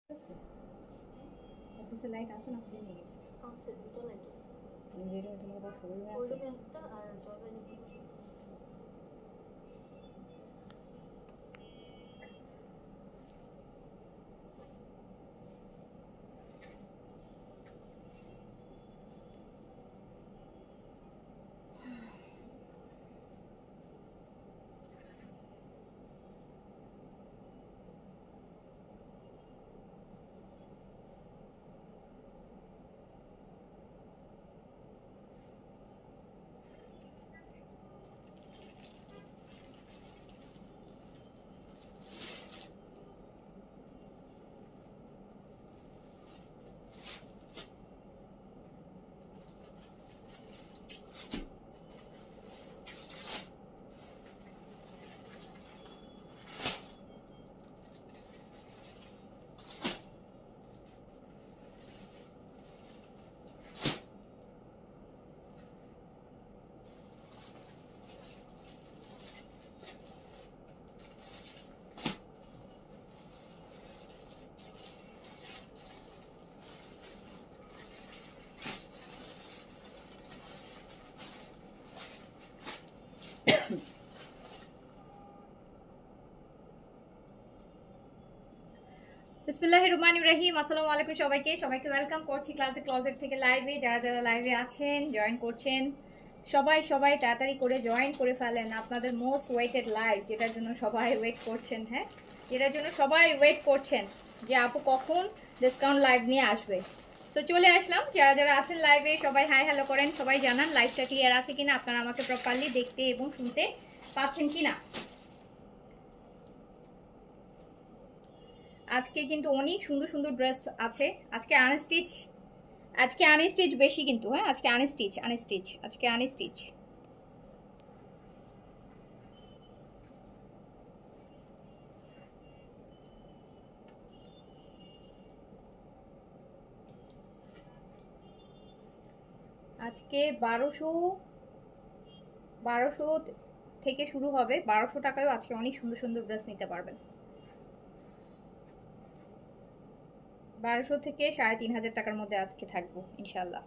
আছে অফিসে লাইট আছে না খুলে নিয়ে গেছে আছে দুটো লাইট আছে যে রুমে তোমার বসো ওই রুমে ওই আছে রুমে একটা আর জয়বাড়ি বিসমিল্লাহির রহমানির রহিম। আসসালামু আলাইকুম সবাইকে ওয়েলকাম করছি ক্লাসে ক্লোজেট থেকে লাইভে। যারা লাইভে আছেন জয়েন করছেন সবাই তাড়াতাড়ি করে জয়েন করে ফেলেন। আপনাদের মোস্ট ওয়েটেড লাইভ, যেটার জন্য সবাই ওয়েট করছেন, হ্যাঁ যেটার জন্য সবাই ওয়েট করছেন যে আপু কখন ডিসকাউন্ট লাইভ নিয়ে আসবে। তো চলে আসলাম। যারা আছেন লাইভে সবাই হাই হ্যালো করেন, সবাই জানান লাইভটা ক্লিয়ার আছে কিনা, আপনারা আমাকে প্রপারলি দেখতে এবং শুনতে পাচ্ছেন কিনা। আজকে কিন্তু অনেক সুন্দর সুন্দর ড্রেস আছে। আজকে আনস্টিচ বেশি কিন্তু, হ্যাঁ আজকে আনস্টিচ আজকে আনস্টিচ। আজকে 1200 থেকে শুরু হবে। 1200 টাকায়ও আজকে অনেক সুন্দর সুন্দর ড্রেস নিতে পারবেন। 1200 থেকে 3500 টাকার মধ্যে আজকে থাকবো ইনশাল্লাহ।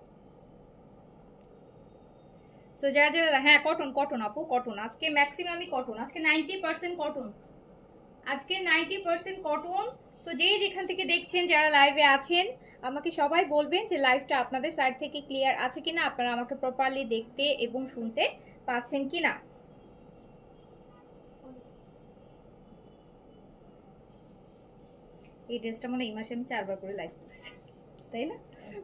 সো যারা হ্যাঁ কটন আপু, কটন আজকে ম্যাক্সিমামই কটন, আজকে 90% কটন, আজকে 90% কটন। সো যেখান থেকে দেখছেন, যারা লাইভে আছেন আমাকে সবাই বলবেন যে লাইভটা আপনাদের সাইড থেকে ক্লিয়ার আছে কিনা, আপনারা আমাকে প্রপারলি দেখতে এবং শুনতে পাচ্ছেন কিনা। এই ড্রেসটা মনে এই মাসে আমি 4বার করে লাইভ করেছি, তাই না?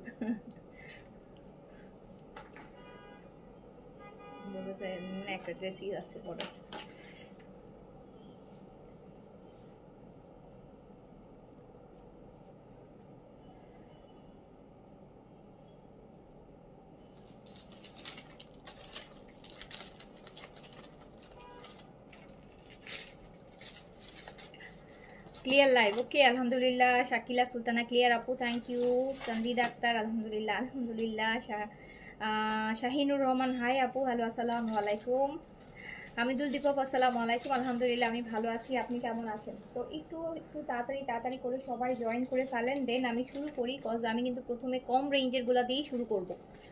মানে একটা ড্রেসই আছে বড়। ক্লিয়ার লাইভ, ওকে আলহামদুলিল্লাহ। শাকিলা সুলতানা ক্লিয়ার আপু, থ্যাংক ইউ। সন্দিদ আক্তার আলহামদুলিল্লাহ। শাহিনুর রহমান হাই আপু, হ্যালো আসসালামু আলাইকুম। হামিদুল দীপক আসসালামু আলাইকুম। আলহামদুলিল্লাহ আমি ভালো আছি, আপনি কেমন আছেন? তো একটু তাড়াতাড়ি করে সবাই জয়েন করে ফেলেন, দেন আমি শুরু করি। কজ আমি কিন্তু প্রথমে কম রেঞ্জেরগুলো দিয়েই শুরু করব।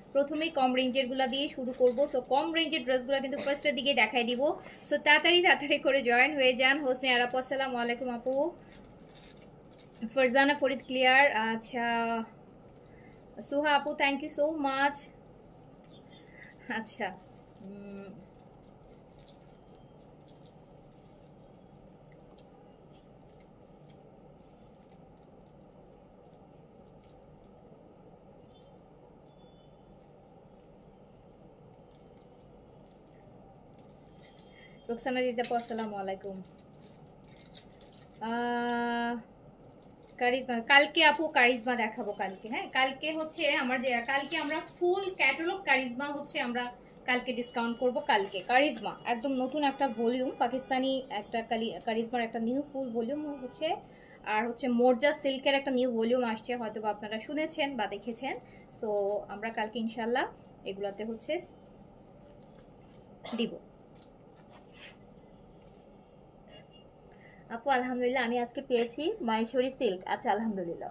সো কম রেঞ্জের ড্রেসগুলো কিন্তু ফার্স্টের দিকে দেখাই দিব। সো তাড়াতাড়ি করে জয়েন হয়ে যান। হোসনে আরাপু আসসালামু আলাইকুম আপু। ফারজানা ফরিদ ক্লিয়ার, আচ্ছা। সুহা আপু থ্যাংক ইউ সো মাচ। আচ্ছা, রোকসানা রিজাপু আসসালামু আলাইকুম। কারিজমা কালকে আপু, কারিজমা দেখাবো কালকে। হ্যাঁ কালকে হচ্ছে আমার যে কালকে আমরা ফুল ক্যাটালগ কারিজমা হচ্ছে আমরা কালকে ডিসকাউন্ট করব। কালকে কারিজমা একদম নতুন একটা ভলিউম, পাকিস্তানি একটা কারিজমার একটা নিউ ফুল ভলিউম হচ্ছে, আর হচ্ছে মোরজা সিল্কের একটা নিউ ভলিউম আসছে, হয়তো বা আপনারা শুনেছেন বা দেখেছেন। সো আমরা কালকে ইনশাল্লাহ এগুলাতে হচ্ছে দিব। আপু আলহামদুলিল্লাহ আমি আজকে পেয়েছি মাহেশ্বরী সিল্ক। আচ্ছা আলহামদুলিল্লাহ।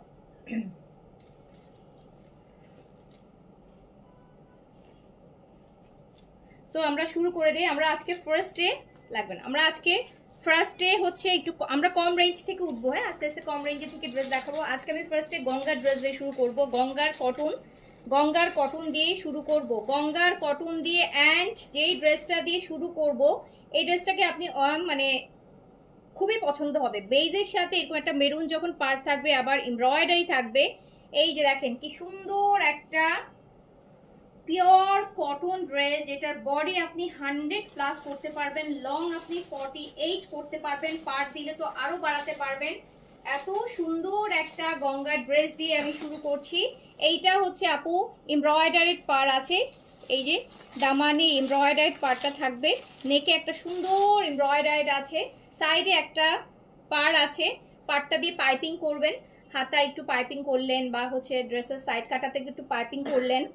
সো আমরা শুরু করে দিই। আমরা আজকে ফার্স্টে লাগবে না, আমরা আজকে ফার্স্টে হচ্ছে একটু আমরা কম রেঞ্জ থেকে উঠবো। হ্যাঁ, আস্তে আস্তে কম রেঞ্জে থেকে ড্রেস দেখাবো। আজকে আমি ফার্স্টে গঙ্গার ড্রেস দিয়ে শুরু করব। গঙ্গার কটন দিয়ে শুরু করব, গঙ্গার কটন দিয়ে। অ্যান্ড যেই ড্রেসটা দিয়ে শুরু করব এই ড্রেসটাকে আপনি মানে খুবই পছন্দ হবে। বেইজের সাথে এরকম একটা মেরুন যখন পার্ট থাকবে, আবার এমব্রয়ডারি থাকবে। এই যে দেখেন কি সুন্দর একটা পিওর কটন ড্রেস, যেটার বডি আপনি 100+ করতে পারবেন, লং আপনি 48 করতে পারবেন, পার্ট দিলে তো আরো বাড়াতে পারবেন। এত সুন্দর একটা গঙ্গা ড্রেস দিয়ে আমি শুরু করছি। এইটা হচ্ছে আপু এমব্রয়ডারিড পার আছে, এই যে দামানি এমব্রয়ডারিড পার্টটা থাকবে, নেকে একটা সুন্দর এমব্রয়ডারিড আছে, সাইডে একটা পার আছে, পার্টটা দিয়ে পাইপিং করবেন, হাতা একটু পাইপিং করলেন বা হচ্ছে ড্রেসের সাইড কাটাতে একটু পাইপিং করলেন।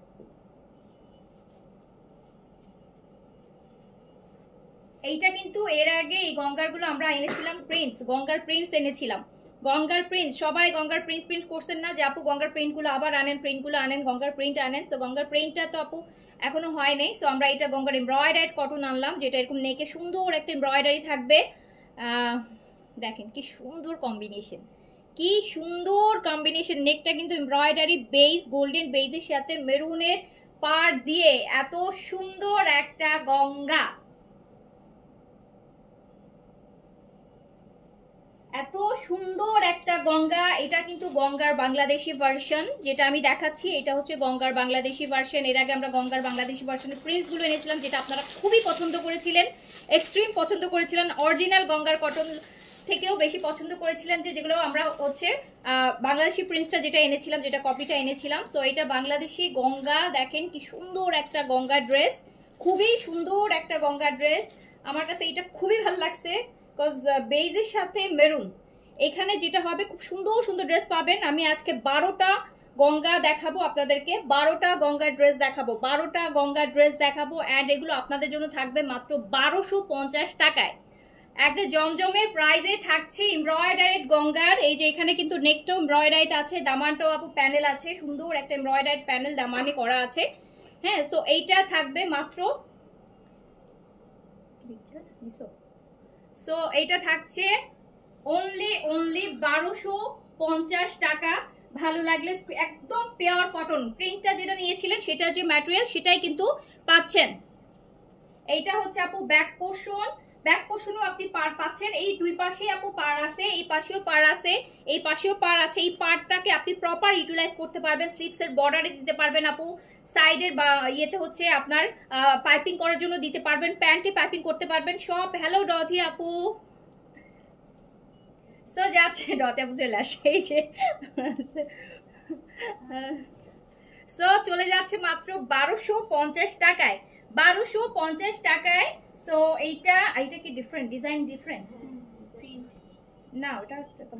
এইটা কিন্তু এর আগে এই গঙ্গারগুলো আমরা এনেছিলাম প্রিন্টস, গঙ্গার প্রিন্টস এনেছিলাম। গঙ্গার প্রিন্ট, সবাই গঙ্গার প্রিন্ট করছেন না যে আপু গঙ্গার প্রিন্টগুলো আবার আনেন, প্রিন্টগুলো আনেন, গঙ্গার প্রিন্ট আনেন। সো গঙ্গার প্রিন্টটা তো আপু এখনো হয় নাই। সো আমরা এটা গঙ্গার এমব্রয়ডারিড কটন আনলাম, যেটা এরকম নেকে সুন্দর একটা এমব্রয়ডারি থাকবে। দেখেন কি সুন্দর কম্বিনেশন, কি সুন্দর কম্বিনেশন। নেকটা কিন্তু এমব্রয়ডারি বেজ, গোল্ডেন বেজের সাথে মেরুনের পাড় দিয়ে এত সুন্দর একটা গঙ্গা, এত সুন্দর একটা গঙ্গা। এটা কিন্তু গঙ্গার বাংলাদেশি ভার্সন যেটা আমি দেখাচ্ছি, এটা হচ্ছে গঙ্গার বাংলাদেশি ভার্সন। এর আগে আমরা গঙ্গার বাংলাদেশি ভার্সনের প্রিন্টসগুলো এনেছিলাম, যেটা আপনারা খুবই পছন্দ করেছিলেন, এক্সট্রিম পছন্দ করেছিলেন। অরিজিনাল গঙ্গার কটন থেকেও বেশি পছন্দ করেছিলেন, যেগুলো আমরা হচ্ছে বাংলাদেশি প্রিন্টসটা যেটা এনেছিলাম, যেটা কপিটা এনেছিলাম। সো এটা বাংলাদেশি গঙ্গা, দেখেন কি সুন্দর একটা গঙ্গা ড্রেস, খুবই সুন্দর একটা গঙ্গা ড্রেস। আমার কাছে এটা খুবই ভালো লাগছে, বিকজ বেজের সাথে মেরুন, এখানে যেটা হবে খুব সুন্দর সুন্দর ড্রেস পাবেন। আমি আজকে 12টা গঙ্গা দেখাবো আপনাদেরকে, 12টা গঙ্গা ড্রেস দেখাবো, 12টা গঙ্গা ড্রেস দেখাবো। অ্যান্ড এগুলো আপনাদের জন্য থাকবে মাত্র 1250 টাকায়, একটা জমজমের প্রাইজে থাকছে এমব্রয়ডারিড গঙ্গার। এই যে এখানে কিন্তু নেকটাও এমব্রয়ডারিড আছে, দামানটাও আপু প্যানেল আছে, সুন্দর একটা এমব্রয়ডারিড প্যানেল দামানি করা আছে। হ্যাঁ, সো এইটা থাকবে মাত্র, সো এইটা থাকছে অনলি 1250 টাকা। ভালো লাগলে একদম পিওর কটন প্রিন্টটা যেটা নিয়েছিলেন সেটার যে ম্যাটেরিয়াল সেটাই কিন্তু পাচ্ছেন। এইটা হচ্ছে আপু ব্যাক পোর্শন, ব্যাক পোর্শনও আপনি পার পাচ্ছেন। এই দুই পাশে আপু পার আছে, এই পাশেও পার আছে, এই পাশেও পার আছে। এই পার্টটাকে আপনি প্রপার ইউটিলাইজ করতে পারবেন, স্লিভসের বর্ডারে দিতে পারবেন আপু, সাইডের বা ইয়েতে হচ্ছে আপনার পাইপিং করার জন্য দিতে পারবেন, প্যান্টে পাইপিং করতে পারবেন সব। হ্যালো ডথি আপু, সো যাচ্ছে ডতে আপু চলে আসে, এই যে সো চলে যাচ্ছে মাত্র 1250 টাকায়, 1250 টাকায়। সো এইটা কি ডিফারেন্ট ডিজাইন, ডিফারেন্ট না, ওটা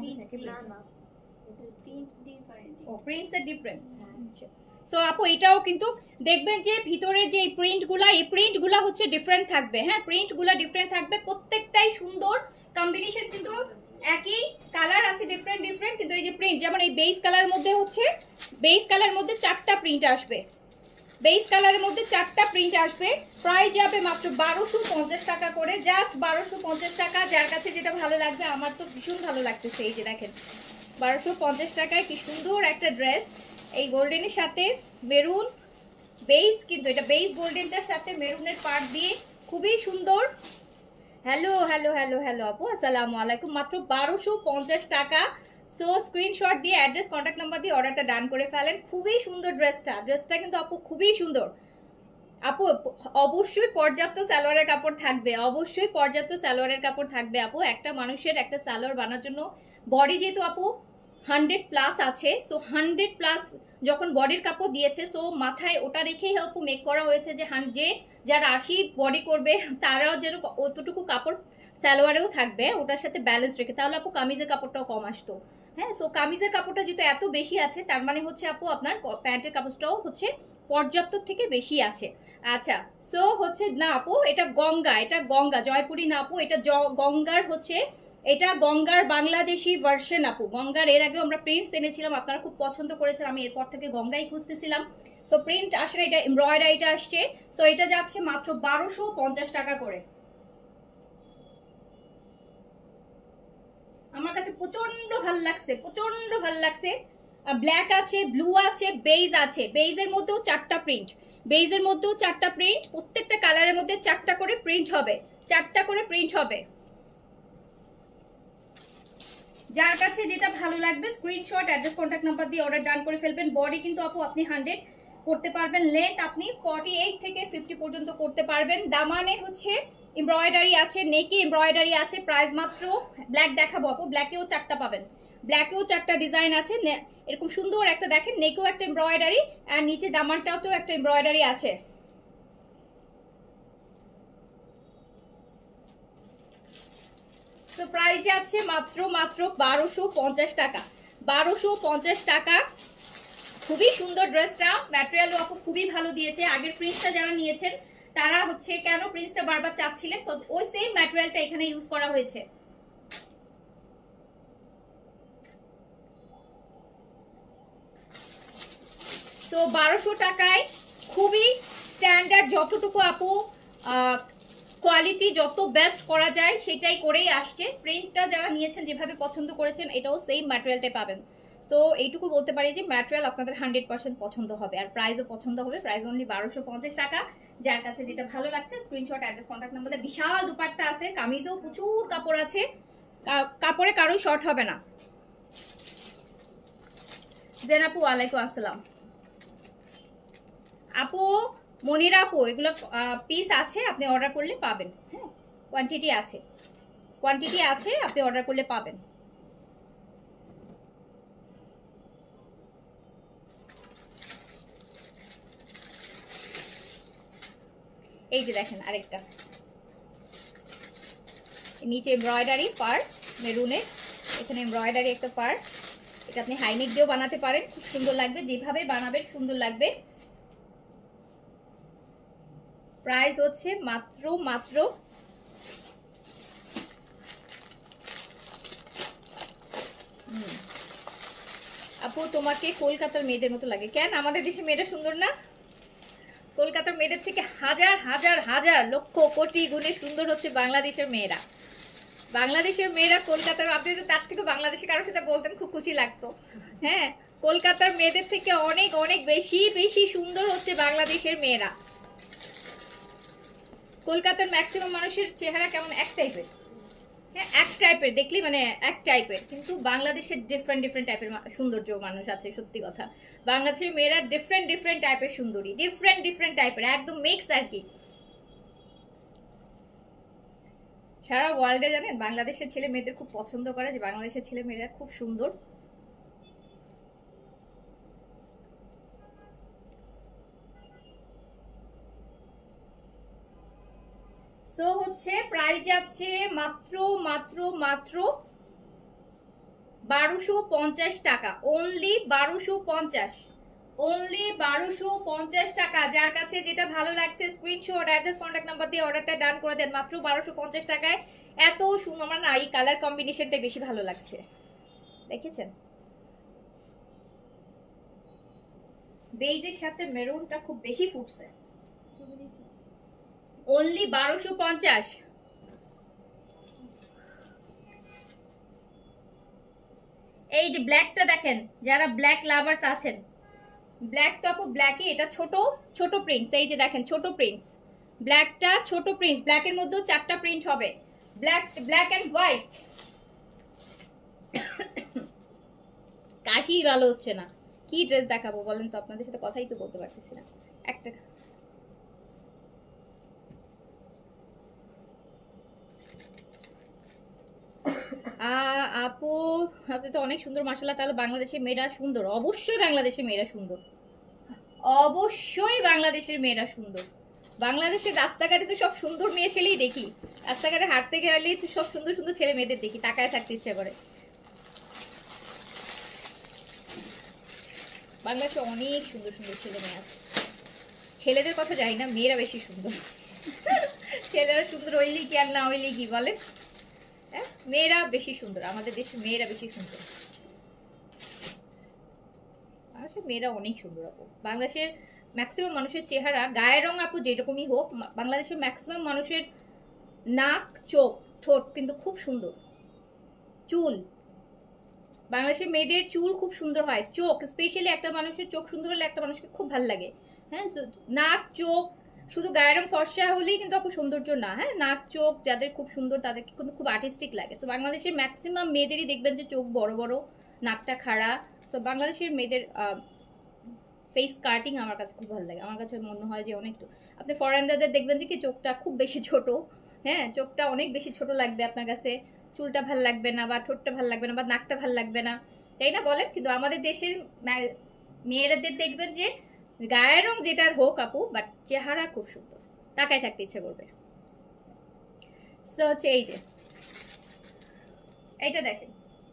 প্রিন্টস এর ডিফারেন্ট। সো আপু এটাও কিন্তু দেখবেন যে ভিতরে যে প্রিন্টগুলা, এই প্রিন্টগুলা হচ্ছে ডিফারেন্ট থাকবে। হ্যাঁ, প্রিন্টগুলা ডিফারেন্ট থাকবে, প্রত্যেকটাই সুন্দর কম্বিনেশন, কিন্তু একই কালার আছে ডিফারেন্ট ডিফারেন্ট, কিন্তু এই যে প্রিন্ট, যেমন এই বেস কালার মধ্যে হচ্ছে, বেস কালার মধ্যে 4টা প্রিন্ট আসবে, বেস কালারের মধ্যে 4টা প্রিন্ট আসবে। প্রাইস যাবে মাত্র 1250 টাকা করে, জাস্ট 1250 টাকা। যার কাছে যেটা ভালো লাগবে, আমার তো ভীষণ ভালো লাগতেছে। এই যে দেখেন 1250 টাকায় কি সুন্দর একটা ড্রেস, এই গোল্ডেনের সাথে মেরুন বেস, কিন্তু এটা বেস গোল্ডেনটার সাথে মেরুনের পার্ট দিয়ে খুবই সুন্দর। হ্যালো হ্যালো হ্যালো হ্যালো আপু, আসসালামু আলাইকুম। মাত্র 1250 টাকা। সো স্ক্রিনশট দিয়ে অ্যাড্রেস কন্ট্যাক্ট নাম্বার দিয়ে অর্ডারটা ডান করে ফেলেন। খুবই সুন্দর ড্রেসটা, ড্রেসটা কিন্তু আপু খুবই সুন্দর। আপু অবশ্যই পর্যাপ্ত সালোয়ারের কাপড় থাকবে, অবশ্যই পর্যাপ্ত সালোয়ারের কাপড় থাকবে আপু। একটা মানুষের একটা সালোয়ার বানানোর জন্য বডি যেহেতু আপু 100+ আছে, সো 100+ যখন বডির কাপড় দিয়েছে, সো মাথায় ওটা রেখেই আপু মেক করা হয়েছে যে যারা 80 বডি করবে তারাও যেন অতটুকু কাপড় সালোয়ারেও থাকবে, ওটার সাথে ব্যালেন্স রেখে, তাহলে আপু কামিজের কাপড়টাও কম আসতো। হ্যাঁ, সো কামিজের কাপড়টা যেহেতু এত বেশি আছে, তার মানে হচ্ছে আপু আপনার প্যান্টের কাপড়টাও হচ্ছে পর্যাপ্ত থেকে বেশি আছে। আচ্ছা, সো হচ্ছে না আপু এটা গঙ্গা, এটা গঙ্গা জয়পুরি না আপু, এটা গঙ্গার হচ্ছে এটা গঙ্গার বাংলাদেশি ভার্সন আপু। গঙ্গার এর আগে আমরা প্রিন্টস এনেছিলাম, আপনারা খুব পছন্দ করেছেন, আমি এরপর থেকে গঙ্গাই খুঁজতেছিলাম। সো প্রিন্ট আসলে এটা এমব্রয়ডারিটা আসছে। সো এটা যাচ্ছে মাত্র 1250 টাকা করে। আমার কাছে প্রচন্ড ভাল লাগছে, প্রচন্ড ভাল লাগছে। ব্ল্যাক আছে, ব্লু আছে, বেজ আছে। বেজের মধ্যেও 4টা প্রিন্ট, বেজের মধ্যেও 4টা প্রিন্ট, প্রত্যেকটা কালারের মধ্যে 4টা করে প্রিন্ট হবে, 4টা করে প্রিন্ট হবে। যার কাছে যেটা ভালো লাগবে স্ক্রিনশট, অ্যাড্রেস, কন্ট্যাক্ট নাম্বার দিয়ে অর্ডার ডান করে ফেলবেন। বডি কিন্তু আপু আপনি 100 করতে পারবেন, লেন্থ আপনি 48 থেকে 50 পর্যন্ত করতে পারবেন। দামানে হচ্ছে এমব্রয়ডারি আছে, নেকে এমব্রয়ডারি আছে। প্রাইস মাত্র, ব্ল্যাক দেখাবো আপু, ব্ল্যাকেও 4টা পাবেন, ব্ল্যাকেও 4টা ডিজাইন আছে। এরকম সুন্দর একটা দেখেন, নেকেও একটা এমব্রয়ডারি, আর নিচে দামানটাও তো একটা এমব্রয়ডারি আছে। তো প্রাইস আছে মাত্র 1250 টাকা, 1250 টাকা। খুবই সুন্দর ড্রেসটা, ম্যাটেরিয়ালও আপু খুবই ভালো দিয়েছে। আগের প্রিন্সটা যারা নিয়েছেন তারা হচ্ছে কেন প্রিন্সটা বারবার চাচ্ছিলেন, তো ওই সেম ম্যাটেরিয়ালটা এখানে ইউজ করা হয়েছে। তো 1200 টাকায় খুবই স্ট্যান্ডার্ড, যতটুকু আপু কোয়ালিটি যত বেস্ট করা যায় সেটাই করেই আসছে। প্রিন্টটা যারা নিয়েছেন যেভাবে পছন্দ করেছেন এটাও সেম ম্যাটেরিয়ালটাই পাবেন। সো এইটুকু বলতে পারি যে ম্যাটেরিয়াল আপনাদের 100% পছন্দ হবে, আর প্রাইসও পছন্দ হবে। প্রাইস অনলি 1250 টাকা। যার কাছে যেটা ভালো লাগছে স্ক্রিনশট, অ্যাড্রেস, কন্ট্যাক্ট নাম্বার। বিশাল দুপাট্টা আছে, কামিজও প্রচুর কাপড় আছে, কাপড়ে কারোই শর্ট হবে না। জেন আপু ওয়ালাইকুম আসসালাম। আপু মনিরা আপু, এগুলো পিস আছে, আপনি অর্ডার করলে পাবেন। হ্যাঁ, কোয়ান্টিটি আছে, কোয়ান্টিটি আছে, আপনি অর্ডার করলে পাবেন। এই যে দেখেন আরেকটা, নিচে এমব্রয়ডারি পার মেরুনে, এখানে এমব্রয়ডারি একটা পার। এটা আপনি হাইনেক দিয়েও বানাতে পারেন, খুব সুন্দর লাগবে, যেভাবে বানাবেন সুন্দর লাগবে। প্রাইস হচ্ছে মাত্র আপু তোমাকে কলকাতার মেয়েদের মতো লাগে কেন? আমাদের দেশে মেয়েরা সুন্দর না? কলকাতার মেয়েদের থেকে হাজার হাজার হাজার লক্ষ কোটি গুণে সুন্দর হচ্ছে বাংলাদেশের মেয়েরা। বাংলাদেশের মেয়েরা কলকাতার, আপনি তো তার থেকে বাংলাদেশে কারোর সাথে বলতেন খুব খুশি লাগতো। হ্যাঁ, কলকাতার মেয়েদের থেকে অনেক অনেক বেশি বেশি সুন্দর হচ্ছে বাংলাদেশের মেয়েরা। কলকাতার ম্যাক্সিমাম মানুষের চেহারা কেমন এক টাইপের, হ্যাঁ এক টাইপের, দেখলি মানে এক টাইপের, কিন্তু বাংলাদেশের ডিফারেন্ট ডিফারেন্ট টাইপের সৌন্দর্য মানুষ আছে। সত্যি কথা, বাংলাদেশের মেয়েরা ডিফারেন্ট ডিফারেন্ট টাইপের সুন্দরী, ডিফারেন্ট ডিফারেন্ট টাইপের, একদম মিক্স আর কি। সারা ওয়ার্ল্ডে জানেন বাংলাদেশের ছেলে মেয়েদের খুব পছন্দ করে, যে বাংলাদেশের ছেলে মেয়েরা খুব সুন্দর। সো হচ্ছে প্রাইস যাচ্ছে মাত্র 1250 টাকা, অনলি 1250, অনলি 1250 টাকা। যার কাছে যেটা ভালো লাগছে স্ক্রিনশট, অ্যাড্রেস, কন্ট্যাক্ট নাম্বার দিয়ে অর্ডারটা ডান করে দেন মাত্র 1250 টাকায়। এত সুন্দর, আমার না এই কালার কম্বিনেশনটা বেশি ভালো লাগছে, দেখেছেন? বেইজের সাথে মেরুনটা খুব বেশি ফুটছে। অনলি 1250। এই যে ব্ল্যাকটা দেখেন, যারা ব্ল্যাক লাভার্স আছেন, ব্ল্যাক তো আপু ব্ল্যাকই, এটা ছোট ছোট প্রিন্টস। এই যে দেখেন ছোট প্রিন্টস, ব্ল্যাকটা ছোট প্রিন্টস, ব্ল্যাকের মধ্যেও 4টা প্রিন্ট হবে, ব্ল্যাক এন্ড হোয়াইট। কাশি ভালো হচ্ছে না, কি ড্রেস দেখাবো বলেন তো? আপনাদের সাথে কথাই তো বলতে পারতেছি না। একটা আপু আপনি তো অনেক সুন্দর মাশাআল্লাহ। তাহলে বাংলাদেশের মেয়েরা সুন্দর? অবশ্যই বাংলাদেশের মেয়েরা সুন্দর, অবশ্যই বাংলাদেশের মেয়েরা সুন্দর। বাংলাদেশের রাস্তাঘাটে তো সব সুন্দর মেয়ে ছেলেই দেখি, রাস্তাঘাটে হাঁটতে গেলেই তো সব সুন্দর সুন্দর ছেলে মেয়েদের দেখি, তাকায় থাকতে ইচ্ছে করে। বাংলাদেশে অনেক সুন্দর সুন্দর ছেলে মেয়ে আছে, ছেলেদের কথা জানি না, মেয়েরা বেশি সুন্দর। ছেলেরা সুন্দর হইলেই কি আর না হইলেই কি বলে? হ্যাঁ, মেয়েরা বেশি সুন্দর, আমাদের দেশের মেয়েরা বেশি সুন্দর। বাংলাদেশের মেয়েরা অনেক সুন্দর আপু। বাংলাদেশের ম্যাক্সিমাম মানুষের চেহারা, গায়ের রং আপু যেরকমই হোক, বাংলাদেশের ম্যাক্সিমাম মানুষের নাক, চোখ, ঠোঁট কিন্তু খুব সুন্দর। চুল, বাংলাদেশের মেয়েদের চুল খুব সুন্দর হয়। চোখ, স্পেশালি একটা মানুষের চোখ সুন্দর হলে একটা মানুষকে খুব ভালো লাগে। হ্যাঁ, নাক, চোখ, শুধু গায়ের রং ফর্সা হলেই কিন্তু আপু সৌন্দর্য না। হ্যাঁ, নাক, চোখ যাদের খুব সুন্দর তাদেরকে কিন্তু খুব আর্টিস্টিক লাগে। তো বাংলাদেশের ম্যাক্সিমাম মেয়েদেরই দেখবেন যে চোখ বড় বড়, নাকটা খাড়া। তো বাংলাদেশের মেয়েদের ফেস কাটিং আমার কাছে খুব ভালো লাগে। আমার কাছে মনে হয় যে অনেক, আপনি ফরেনারদের দেখবেন যে কি চোখটা খুব বেশি ছোট। হ্যাঁ, চোখটা অনেক বেশি ছোট লাগবে আপনার কাছে, চুলটা ভাল লাগবে না, বা ঠোঁটটা ভাল লাগবে না, বা নাকটা ভাল লাগবে না, তাই না বলেন? কিন্তু আমাদের দেশের মেয়েরাদের দেখবেন যে গায়ের রং যেটার হোক আপু, বাট চেহারা খুব সুন্দর, তাকায় থাকতে ইচ্ছে করবে। সো হচ্ছে এই যে এইটা দেখেন,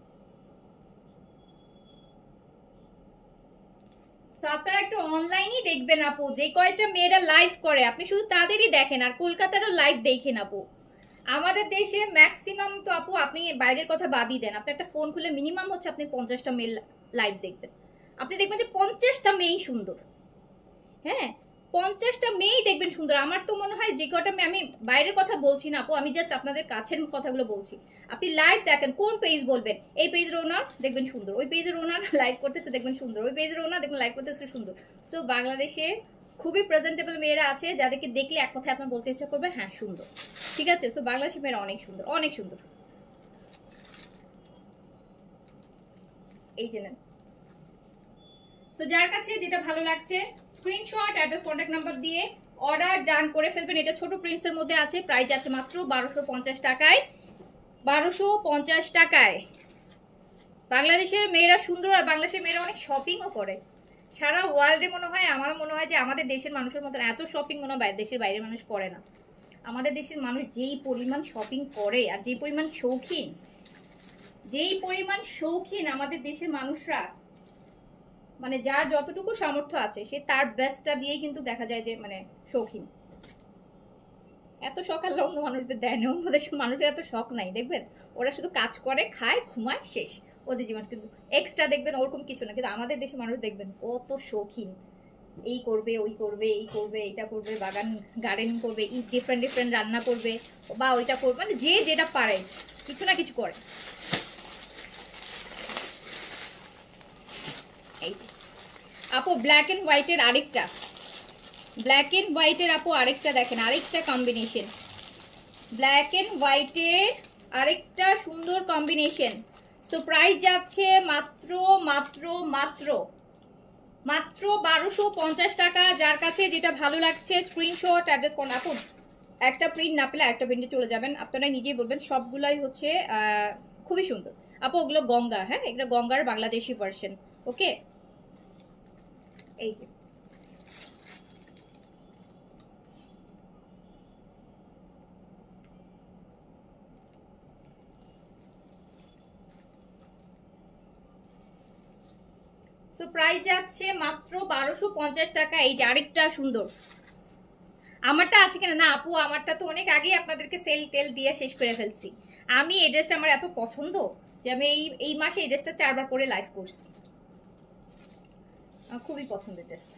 আপনারা একটু অনলাইনই দেখবেন আপু, যে কয়টা মেয়েরা লাইভ করে আপনি শুধু তাদেরই দেখেন, আর কলকাতারও লাইভ দেখেন আপু। আমাদের দেশে ম্যাক্সিমাম তো আপু, আপনি বাইরের কথা বাদই দেন, আপনি একটা ফোন খুলে মিনিমাম হচ্ছে আপনি 50টা মেয়ে লাইভ দেখবেন, আপনি দেখবেন যে 50টা মেয়েই সুন্দর। হ্যাঁ, 50টা মেয়েই দেখবেন সুন্দর। আমার তো মনে হয় যে কটা মেয়ে, আমি বাইরের কথা বলছি না আপু, আমি জাস্ট আপনাদের কাছের কথাগুলো বলছি। আপনি লাইভ দেখেন, কোন পেজ বলবেন, এই পেজের ওনার দেখবেন সুন্দর, ওই পেজের ওনার লাইভ করতেছে দেখবেন সুন্দর, ওই পেজের ওনার দেখবেন লাইভ করতেছে সুন্দর। সো বাংলাদেশে খুবই প্রেজেন্টেবল মেয়েরা আছে যাদেরকে দেখলে এক কথায় আপনার বলতে ইচ্ছা করবে হ্যাঁ সুন্দর। ঠিক আছে, সো বাংলাদেশের মেয়েরা অনেক সুন্দর, অনেক সুন্দর। এই যে নেন। সো যার কাছে যেটা ভালো লাগছে স্ক্রিনশট, অ্যাড্রেস, কন্ট্যাক্ট নাম্বার দিয়ে অর্ডার ডান করে ফেলবেন। এটা ছোট প্রিন্টসের মধ্যে আছে, প্রাইস আছে মাত্র 1250 টাকায়। 1250 টাকায়। বাংলাদেশের মেয়েরা সুন্দর, আর বাংলাদেশের মেয়েরা অনেক শপিংও করে সারা ওয়ার্ল্ডে। মনে হয়, আমার মনে হয় যে আমাদের দেশের মানুষের মতন এত শপিং মনে হয় দেশের বাইরের মানুষ করে না। আমাদের দেশের মানুষ যেই পরিমাণ শপিং করে, আর যেই পরিমাণ শৌখিন, যেই পরিমাণ শৌখিন আমাদের দেশের মানুষরা, মানে যার যতটুকু সামর্থ্য আছে সে তার বেস্টটা দিয়েই কিন্তু দেখা যায় যে মানে শৌখিন। এত শখ আল্লাহ অন্য মানুষদের দেয় না, অন্য দেশের মানুষের এত শখ নাই দেখবেন, ওরা শুধু কাজ করে, খায়, ঘুমায়, শেষ ওদের জীবন, কিন্তু এক্সট্রা দেখবেন ওরকম কিছু না। কিন্তু আমাদের দেশের মানুষ দেখবেন কত শৌখিন, এই করবে, ওই করবে, এই করবে, এইটা করবে, বাগান গার্ডেনিং করবে, ডিফারেন্ট ডিফারেন্ট রান্না করবে, বা ওইটা করবে, মানে যে যেটা পারে কিছু না কিছু করে। এই আপু ব্ল্যাক এন্ড হোয়াইটের আরেকটা, ব্ল্যাক এন্ড হোয়াইটের আপু আরেকটা দেখেন, আরেকটা কম্বিনেশন, ব্ল্যাক এন্ড হোয়াইটের আরেকটা সুন্দর কম্বিনেশন। সো প্রাইস যাচ্ছে মাত্র মাত্র মাত্র মাত্র 1250 টাকা। যার কাছে যেটা ভালো লাগছে স্ক্রিনশট, অ্যাড্রেস কোন আপু, একটা প্রিন্ট না পেলে একটা প্রিন্টে চলে যাবেন, আপনারা নিজেই বলবেন সবগুলাই হচ্ছে খুবই সুন্দর আপু। ওগুলো গঙ্গা, হ্যাঁ এগুলো গঙ্গার বাংলাদেশি ভার্সন। ওকে, এই যে সো প্রাইস যাচ্ছে মাত্র 1250 টাকা। এই যে আরেকটা সুন্দর, আমারটা আছে কিনা না আপু, আমারটা তো অনেক আগেই আপনাদেরকে সেল টেল দিয়ে শেষ করে ফেলছি। আমি এই ড্রেসটা আমার এত পছন্দ যে আমি এই মাসে এই ড্রেসটা 4বার করে লাইভ করছি, আমার খুবই পছন্দের ড্রেসটা।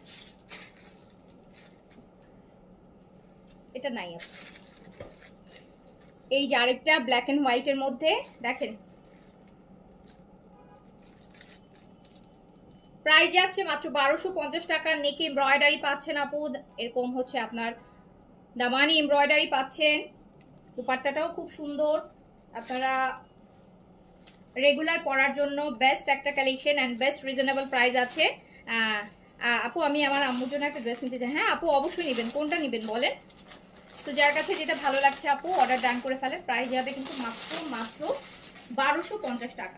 এটা নাই আপু, এই যে আরেকটা ব্ল্যাক এন্ড হোয়াইটের মধ্যে দেখেন, প্রাইস যাচ্ছে মাত্র 1250 টাকা। নেকে এমব্রয়ডারি পাচ্ছেন আপু, এরকম হচ্ছে আপনার দামানি এমব্রয়ডারি পাচ্ছেন, দুপাট্টাটাও খুব সুন্দর। আপনারা রেগুলার পরার জন্য বেস্ট একটা collection and best reasonable price আছে। আপু আমি আমার আম্মুর জন্য একটা ড্রেস নিতে চাই। হ্যাঁ আপু অবশ্যই নেবেন, কোনটা নেবেন বলেন। তো যার কাছে যেটা ভালো লাগছে আপু অর্ডার ডান করে ফেলেন। প্রাইস যাবে কিন্তু মাত্র মাত্র 1250 টাকা,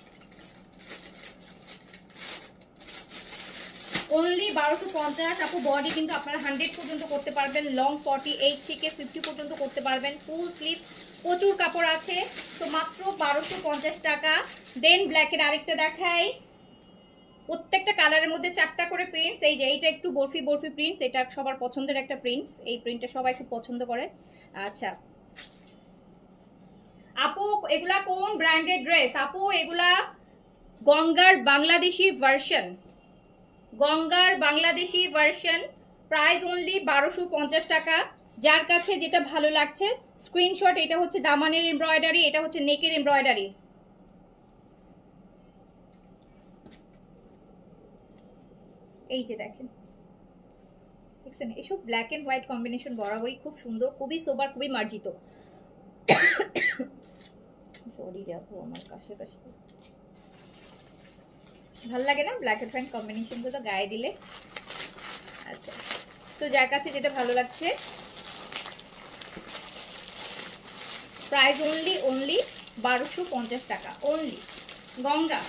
অনলি 1250 আপু। বডি কিন্তু আপনারা 100 পর্যন্ত করতে পারবেন, লং 48 থেকে 50 পর্যন্ত করতে পারবেন, ফুল স্লিভস, প্রচুর কাপড় আছে। তো মাত্র 1250 টাকা। দেন ব্ল্যাকের আরেকটা দেখাই, প্রত্যেকটা কালারের মধ্যে 4টা করে প্রিন্টস। এই যে এইটা একটু বরফি বরফি প্রিন্টস, এটা সবার পছন্দের একটা প্রিন্টস, এই প্রিন্টটা সবাই খুব পছন্দ করে। আচ্ছা আপু এগুলা কোন ব্র্যান্ডেড ড্রেস? আপু এগুলা গঙ্গার বাংলাদেশি ভার্সন, গঙ্গার বাংলাদেশি ভার্সন। প্রাইস অনলি 1250 টাকা। যার কাছে যেটা ভালো লাগছে স্ক্রিনশট। এটা হচ্ছে দামানের এমব্রয়ডারি, এটা হচ্ছে নেকের এমব্রয়ডারি। এই যে দেখেন, দেখছেন এসব ব্ল্যাক এন্ড হোয়াইট কম্বিনেশন বরাবরই খুব সুন্দর, খুবই সোবার, খুবই মার্জিত। সরি রে আপু, আমার কাছে কাছে ভাল লাগে না ব্ল্যাক এন্ড হোয়াইট কম্বিনেশন গুলো গায়ে দিলে? আচ্ছা, তো যার কাছে যেটা ভালো লাগছে, প্রাইস অনলি 1250 টাকা অনলি। গঙ্গা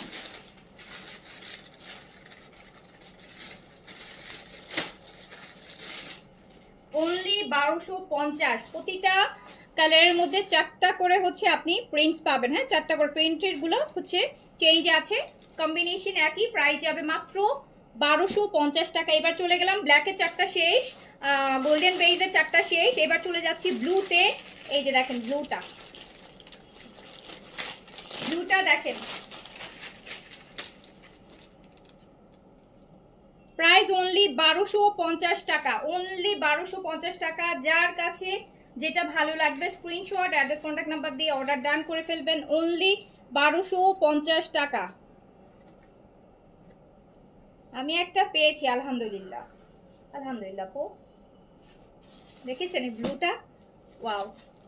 অনলি 1250। প্রতিটা কালারের মধ্যে 4টা করে হচ্ছে আপনি প্রিন্টস পাবেন। হ্যাঁ, 4টা করে প্রিন্টের গুলো হচ্ছে চেঞ্জ আছে, কম্বিনেশন একই, প্রাইস যাবে মাত্র 1250 টাকা। এবার চলে গেলাম ব্ল্যাকের 4টা শেষ, গোল্ডেন বেইজের 4টা শেষ, এবার চলে যাচ্ছি ব্লুতে। এই যে দেখেন ব্লুটা, ব্লুটা দেখেন, প্রাইস অনলি 1250 টাকা অনলি 1250 টাকা। যার কাছে যেটা ভালো লাগবে স্ক্রিনশট, অ্যাড্রেস, কন্ট্যাক্ট নাম্বার দিয়ে অর্ডার ডান করে ফেলবেন। অনলি 1250 টাকা। আমি একটা পেয়েছি আলহামদুলিল্লাহ, আলহামদুলিল্লাহ। পো দেখেছেন এই ব্লুটা? Wow,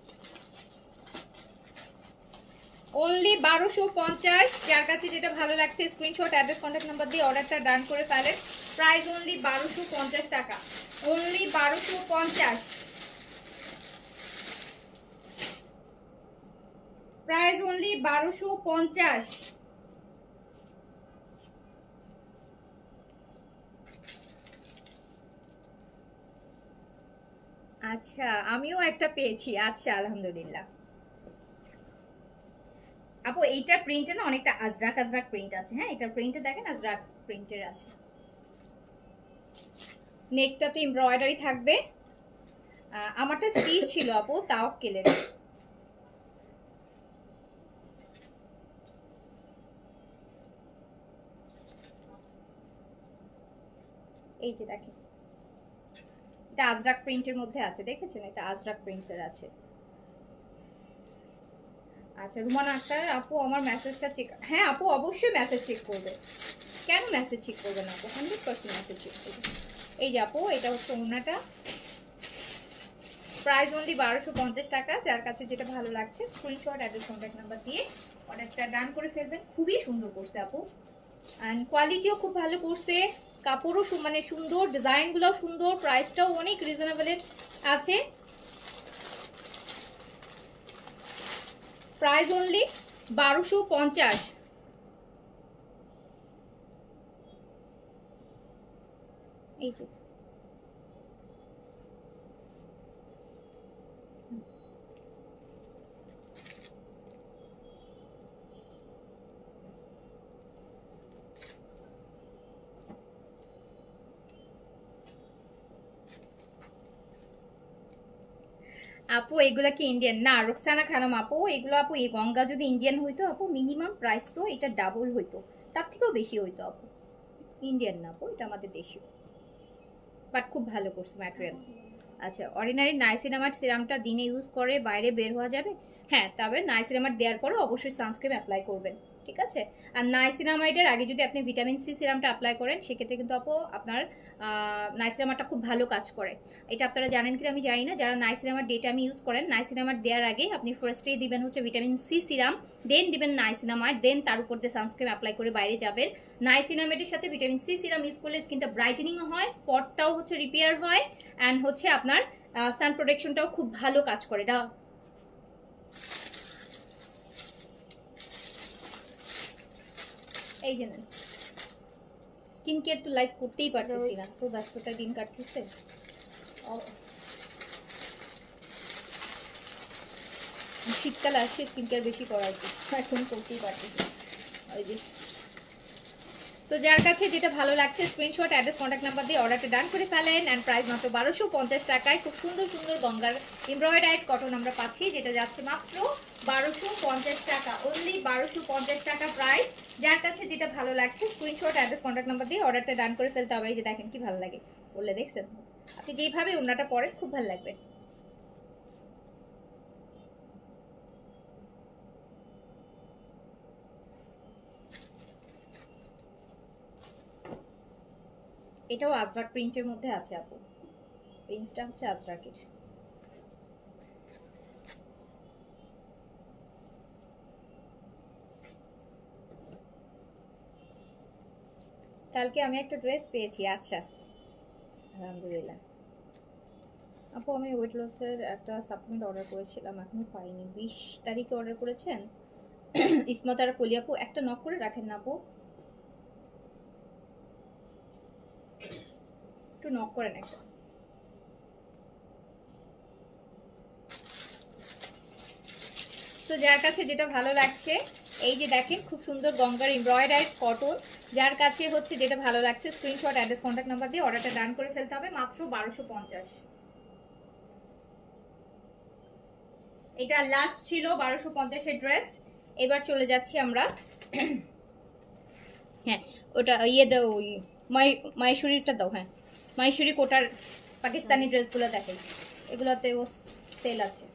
only 1250। যার কাছে যেটা ভালো লাগছে স্ক্রিনশট, অ্যাড্রেস, কন্ট্যাক্ট নাম্বার দিয়ে অর্ডারটা ডান করে ফেলেন। প্রাইস অনলি 1250 টাকা অনলি 1250। Price only 1250। আচ্ছা, আমিও একটা পেয়েছি। আচ্ছা, আলহামদুলিল্লাহ। আপু এইটার প্রিন্টে না অনেকটা আজরাক আজরাক প্রিন্ট আছে। হ্যাঁ, এটার প্রিন্টে দেখেন আজরাক প্রিন্টের আছে। নেকটাতে এমব্রয়ডারি থাকবে। আমারটা স্টিচ ছিল আপু, তাও কেলের। এই যে দেখেন, এটা আজরাক প্রিন্টের মধ্যে আছে, দেখেছেন? এটা আজরাক প্রিন্টসের আছে। আচ্ছা, রুমান আক্তার আপু আমার মেসেজটা চেক। হ্যাঁ আপু, অবশ্যই মেসেজ চেক করবে। কেন মেসেজ চেক করবে না আপু? 100% মেসেজ চেক করবে। এই যে আপু, এটা হচ্ছে ওড়নাটা। প্রাইস অনলি 1250 টাকা। যার কাছে যেটা ভালো লাগছে স্ক্রিনশট, অ্যাড্রেস, কন্ট্যাক্ট নাম্বার দিয়ে অর্ডারটা ডান করে ফেলবেন। খুবই সুন্দর করছে আপু, অ্যান্ড কোয়ালিটিও খুব ভালো করছে, কাপড়ও মানে সুন্দর, ডিজাইনগুলো সুন্দর, প্রাইসটাও অনেক রিজনেবলের আছে। Price only 1250। এই যে আপু এগুলা কি ইন্ডিয়ান না? রুকসানা খানম আপু, এগুলো আপু এই গঙ্গা যদি ইন্ডিয়ান হইতো আপু, মিনিমাম প্রাইস তো এটা ডাবল হইতো, তার থেকেও বেশি হইতো আপু। ইন্ডিয়ান না আপু, এটা আমাদের দেশীয়, বাট খুব ভালো করছে ম্যাটেরিয়াল। আচ্ছা, অর্ডিনারি নাইসিনামাইড সিরামটা দিনে ইউজ করে বাইরে বের হওয়া যাবে? হ্যাঁ, তবে নাইসিনামাইড দেওয়ার পরে অবশ্যই সানস্ক্রিন অ্যাপ্লাই করবেন, ঠিক আছে? আর নাইসিনামাইডের আগে যদি আপনি ভিটামিন সি সিরামটা অ্যাপ্লাই করেন, সেক্ষেত্রে কিন্তু আপু আপনার নাইসিনামাইডটা খুব ভালো কাজ করে। এটা আপনারা জানেন কিনা আমি জানি না। যারা নাইসিনামাইড ডেটা আমি ইউজ করেন, নাইসিনামাইড দেওয়ার আগে আপনি ফার্স্টেই দিবেন হচ্ছে ভিটামিন সি সিরাম, দেন দিবেন নাইসিনামাইড, দেন তার উপর দিয়ে সানস্ক্রিন অ্যাপ্লাই করে বাইরে যাবেন। নাইসিনামাইডের সাথে ভিটামিন সি সিরাম ইউজ করলে স্কিনটা ব্রাইটেনিংও হয়, স্পটটাও হচ্ছে রিপেয়ার হয়, অ্যান্ড হচ্ছে আপনার সান প্রোটেকশনটাও খুব ভালো কাজ করে। এটা এই যে স্কিন কেয়ার তো লাইভ করতেই পারতেছি না, তো ব্যস্ততায় দিন কাটতেছে। শীতকাল আসছে, স্কিন কেয়ার বেশি করার, এখন করতেই পারতেছি। ওই যে তো যার কাছে যেটা ভালো লাগছে স্ক্রিনশট, অ্যাড্রেস, কন্ট্যাক্ট নাম্বার দিয়ে অর্ডারটা ডান করে ফেলেন। অ্যান্ড প্রাইস মাত্র 1250 টাকায় খুব সুন্দর সুন্দর গঙ্গার এমব্রয়ডারি কটন আমরা পাচ্ছি, যেটা যাচ্ছে মাত্র 1250 টাকা। অনলি 1250 টাকা প্রাইস। যার কাছে যেটা ভালো লাগছে স্ক্রিনশট, অ্যাড্রেস, কন্ট্যাক্ট নাম্বার দিয়ে অর্ডারটা ডান করে ফেলতে হবে। এই যে দেখেন কি ভালো লাগে বললে, দেখছেন আপনি যেইভাবে ওনাটা পরেন খুব ভালো লাগবে। এটাও আজরাক প্রিন্টের মধ্যে আছে আপু, প্রিন্টটা হচ্ছে আজরাকের। কালকে আমি একটা ড্রেস পেয়েছি। আচ্ছা, আলহামদুলিল্লাহ আপু, আমি ওয়েট লসের একটা সাপ্লিমেন্ট অর্ডার করেছিলাম, এখনো পাইনি। 20 তারিখে অর্ডার করেছেন। ইসমত আর কলি আপু, একটা নক করে রাখেন না আপু, একটু নক করেন একটা। তো যার কাছে যেটা ভালো লাগছে, এই যে দেখেন খুব সুন্দর গঙ্গার এমব্রয়ডারি কটন, যার কাছে হচ্ছে যেটা ভালো লাগছে স্ক্রিনশট, অ্যাড্রেস, কন্ট্যাক্ট নাম্বার দিয়ে অর্ডারটা ডান করে ফেলতে হবে। মাত্র 1250। এটা লাস্ট ছিল 1250-এর ড্রেস। এবার চলে যাচ্ছি আমরা, হ্যাঁ ওটা ইয়ে দাও, ওই মাইশুরিটা দাও। হ্যাঁ, মাইশুরি কোটার পাকিস্তানি ড্রেসগুলো দেখেন, এগুলোতেও সেল আছে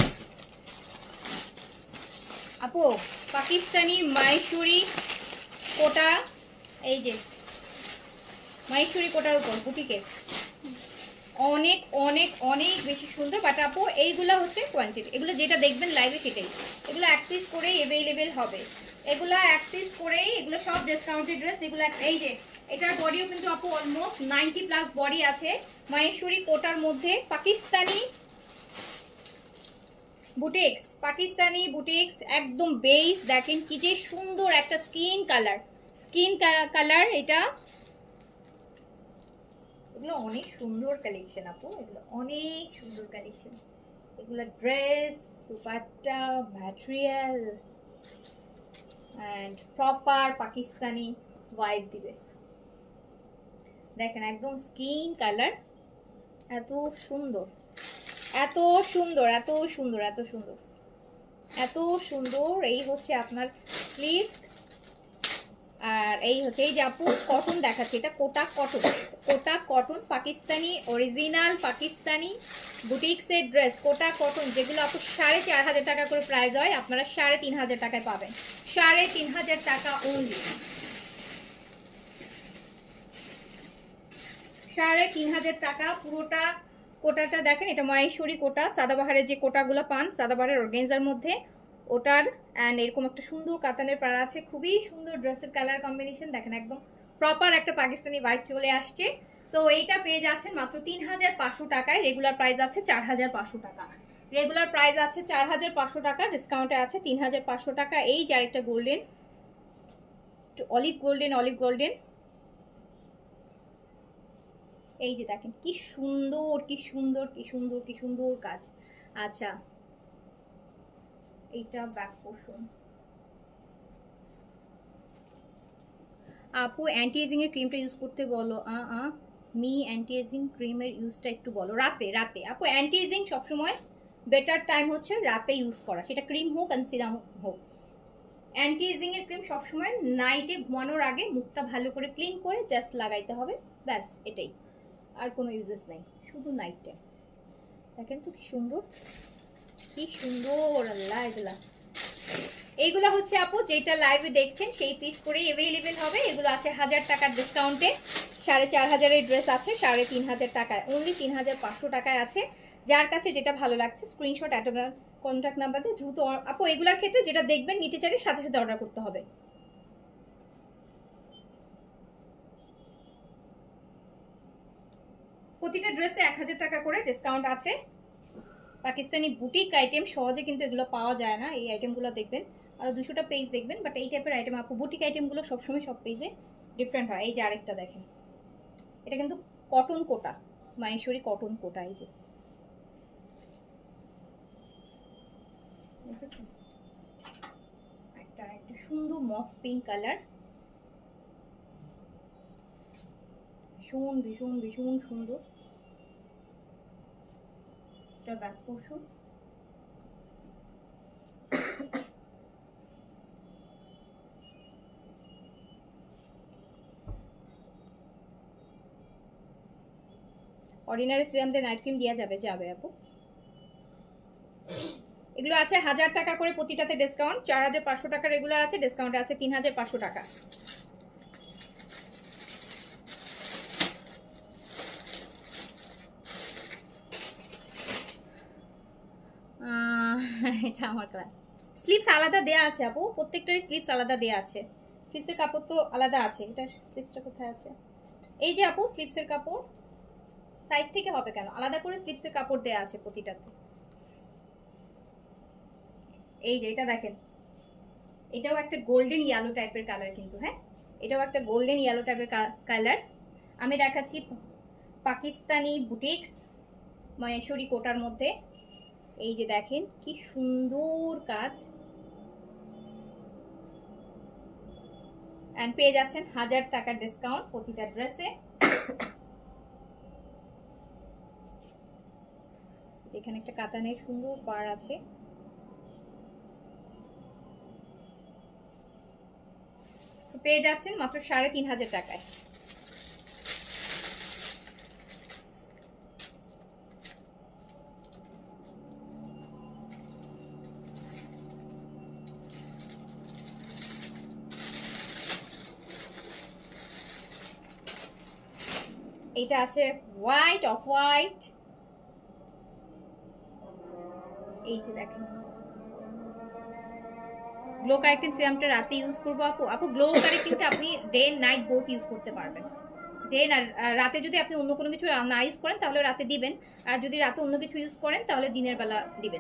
আপু। পাকিস্তানি মাইশুরি কোটা, এই যে মাইশুরি কোটার উপর বুটিকে অনেক অনেক অনেক বেশি সুন্দর। বাট আপু এইগুলো হচ্ছে কোয়ান্টিটি, এগুলো যেটা দেখবেন লাইভে সেটাই, এগুলো এক পিস করেই অ্যাভেলেবেল হবে। এগুলো এক পিস করেই, এগুলো সব ডিসকাউন্টেড ড্রেস। এগুলো এই যে এটার বডিও কিন্তু আপু অলমোস্ট 90+ বডি আছে, মাহেশ্বরী কোটার মধ্যে পাকিস্তানি বুটিক্স, পাকিস্তানি বুটিক্স একদম বেস। দেখেন কি যে সুন্দর একটা স্কিন কালার এটা। এগুলো অনেক সুন্দর কালেকশন আপু, এগুলো অনেক সুন্দর কালেকশন। এগুলো dress, dupatta, material and proper Pakistani vibe দিবে। দেখেন একদম স্কিন কালার, এত সুন্দর এত সুন্দর এত সুন্দর এত সুন্দর এত সুন্দর। এই হচ্ছে আপনার স্লিভস, আর এই হচ্ছে এই যে আপু কটন দেখাচ্ছে, এটা Kota cotton, Kota cotton Pakistani original Pakistani বুটিক্সের ড্রেস, কোটা কটন, যেগুলো আপু 4500 টাকা করে প্রাইস হয়, আপনারা 3500 টাকায় পাবেন। 3500 টাকা অনলি, 3500 টাকা পুরোটা। কোটাটা দেখেন, এটা মাহেশ্বরী কোটা, সাদাবাহারের যে কোটাগুলো পান সাদাবাহারের অর্গানজার মধ্যে ওটার। অ্যান্ড এরকম একটা সুন্দর কাতানের পাড়া আছে, খুবই সুন্দর ড্রেসের কালার কম্বিনেশন। দেখেন একদম প্রপার একটা পাকিস্তানি ভাইব চলে আসছে। সো এইটা পেয়ে যাচ্ছেন মাত্র 3500 টাকায়। রেগুলার প্রাইস আছে 4500 টাকা, রেগুলার প্রাইস আছে 4500 টাকা, ডিসকাউন্টে আছে 3500 টাকা। এই যে আরেকটা golden, olive golden, olive golden, এই যে দেখেন কি সুন্দর কি সুন্দর কি সুন্দর কি সুন্দর কাজ। আচ্ছা, এইটা ব্যাক পোর্শন। আপু অ্যান্টি এজিং এর ক্রিমটা ইউজ করতে বলো। মি অ্যান্টি এজিং ক্রিমের ইউজটা একটু বলো। রাতে রাতে আপু অ্যান্টি এজিং সবসময় বেটার টাইম হচ্ছে রাতে ইউজ করা, সেটা ক্রিম হোক কনসিলার হোক। অ্যান্টি এজিং এর ক্রিম সবসময় নাইটে ঘুমানোর আগে মুখটা ভালো করে ক্লিন করে জাস্ট লাগাইতে হবে, ব্যাস এটাই, আর কোনো ইউজেস নাই, শুধু নাইট টাইম। দেখেন তো কি সুন্দর কি সুন্দর, আল্লাহ। এইগুলো হচ্ছে আপু যেটা লাইভে দেখছেন সেই পিস করে অ্যাভেলেবেল হবে। এগুলো আছে 1000 টাকার ডিসকাউন্টে, 4500 ড্রেস আছে 3500 টাকায়, অনলি 3500 টাকায় আছে। যার কাছে যেটা ভালো লাগছে স্ক্রিনশট, অ্যাডভান্স, কন্ট্যাক্ট নাম্বার দিয়ে দ্রুত আপু এগুলোর ক্ষেত্রে যেটা দেখবেন নিতে চাইলে সাথে সাথে অর্ডার করতে হবে। প্রতিটা ড্রেসে 1000 টাকা করে ডিসকাউন্ট আছে। পাকিস্তানি বুটিক আইটেম সহজে কিন্তু এগুলো পাওয়া যায় না, এই আইটেমগুলো দেখবেন আরো 200টা পেজ দেখবেন, বাট এই টাইপের আইটেম আপু বুটিক আইটেমগুলো সবসময় সব পেজে ডিফারেন্ট হয়। এই যে আরেকটা দেখেন, এটা কিন্তু কটন কোটা, মাহেশ্বরী কটন কোটা, এই যে একটা সুন্দর মফ পিঙ্ক কালার, ভীষণ ভীষণ ভীষণ সুন্দর। এটা ব্যাক পোর্শন। অর্ডিনারি সিরাম দিয়ে নাইট ক্রিম দেওয়া যাবে যাবে আপু। এগুলো আছে 1000 টাকা করে প্রতিটাতে ডিসকাউন্ট। 4500 টাকা রেগুলার আছে, ডিসকাউন্ট আছে 3500 টাকা। এটা আমার কালার। স্লিপস আলাদা দেয়া আছে আপু, প্রত্যেকটারই স্লিপস আলাদা দেয়া আছে। স্লিপসের কাপড় তো আলাদা আছে। এটা স্লিপসটা কোথায় আছে? এই যে আপু স্লিপসের কাপড় সাইড থেকে হবে কেন, আলাদা করে স্লিপসের কাপড় দেয়া আছে প্রতিটাতে। এই যে এটা দেখেন, এটাও একটা গোল্ডেন ইয়েলো টাইপের কালার কিন্তু, হ্যাঁ এটাও একটা গোল্ডেন ইয়েলো টাইপের কালার। আমি দেখাচ্ছি পাকিস্তানি বুটিক্স মহেশ্বরী কোটার মধ্যে। এই যে দেখেন কি সুন্দর কাজ, এন্ড পেয়ে যাচ্ছেন 1000 টাকার ডিসকাউন্ট প্রতিটা ড্রেসে। যেখানে একটা কাতানের সুন্দর পার আছে। তো পেয়ে যাচ্ছেন মাত্র 3500 টাকায়। এটা আছে হোয়াইট, অফ হোয়াইট। এই যে দেখেন গ্লো কারেক্টিং সিরামটা রাতে ইউজ করবো আপু। আপু গ্লো কারেক্টিংটা আপনি ডে নাইট বোথ ইউজ করতে পারবেন। ডে আর রাতে যদি আপনি অন্য কোনো কিছু না ইউজ করেন তাহলে রাতে দিবেন, আর যদি রাতে অন্য কিছু ইউজ করেন তাহলে দিনের বেলা দিবেন।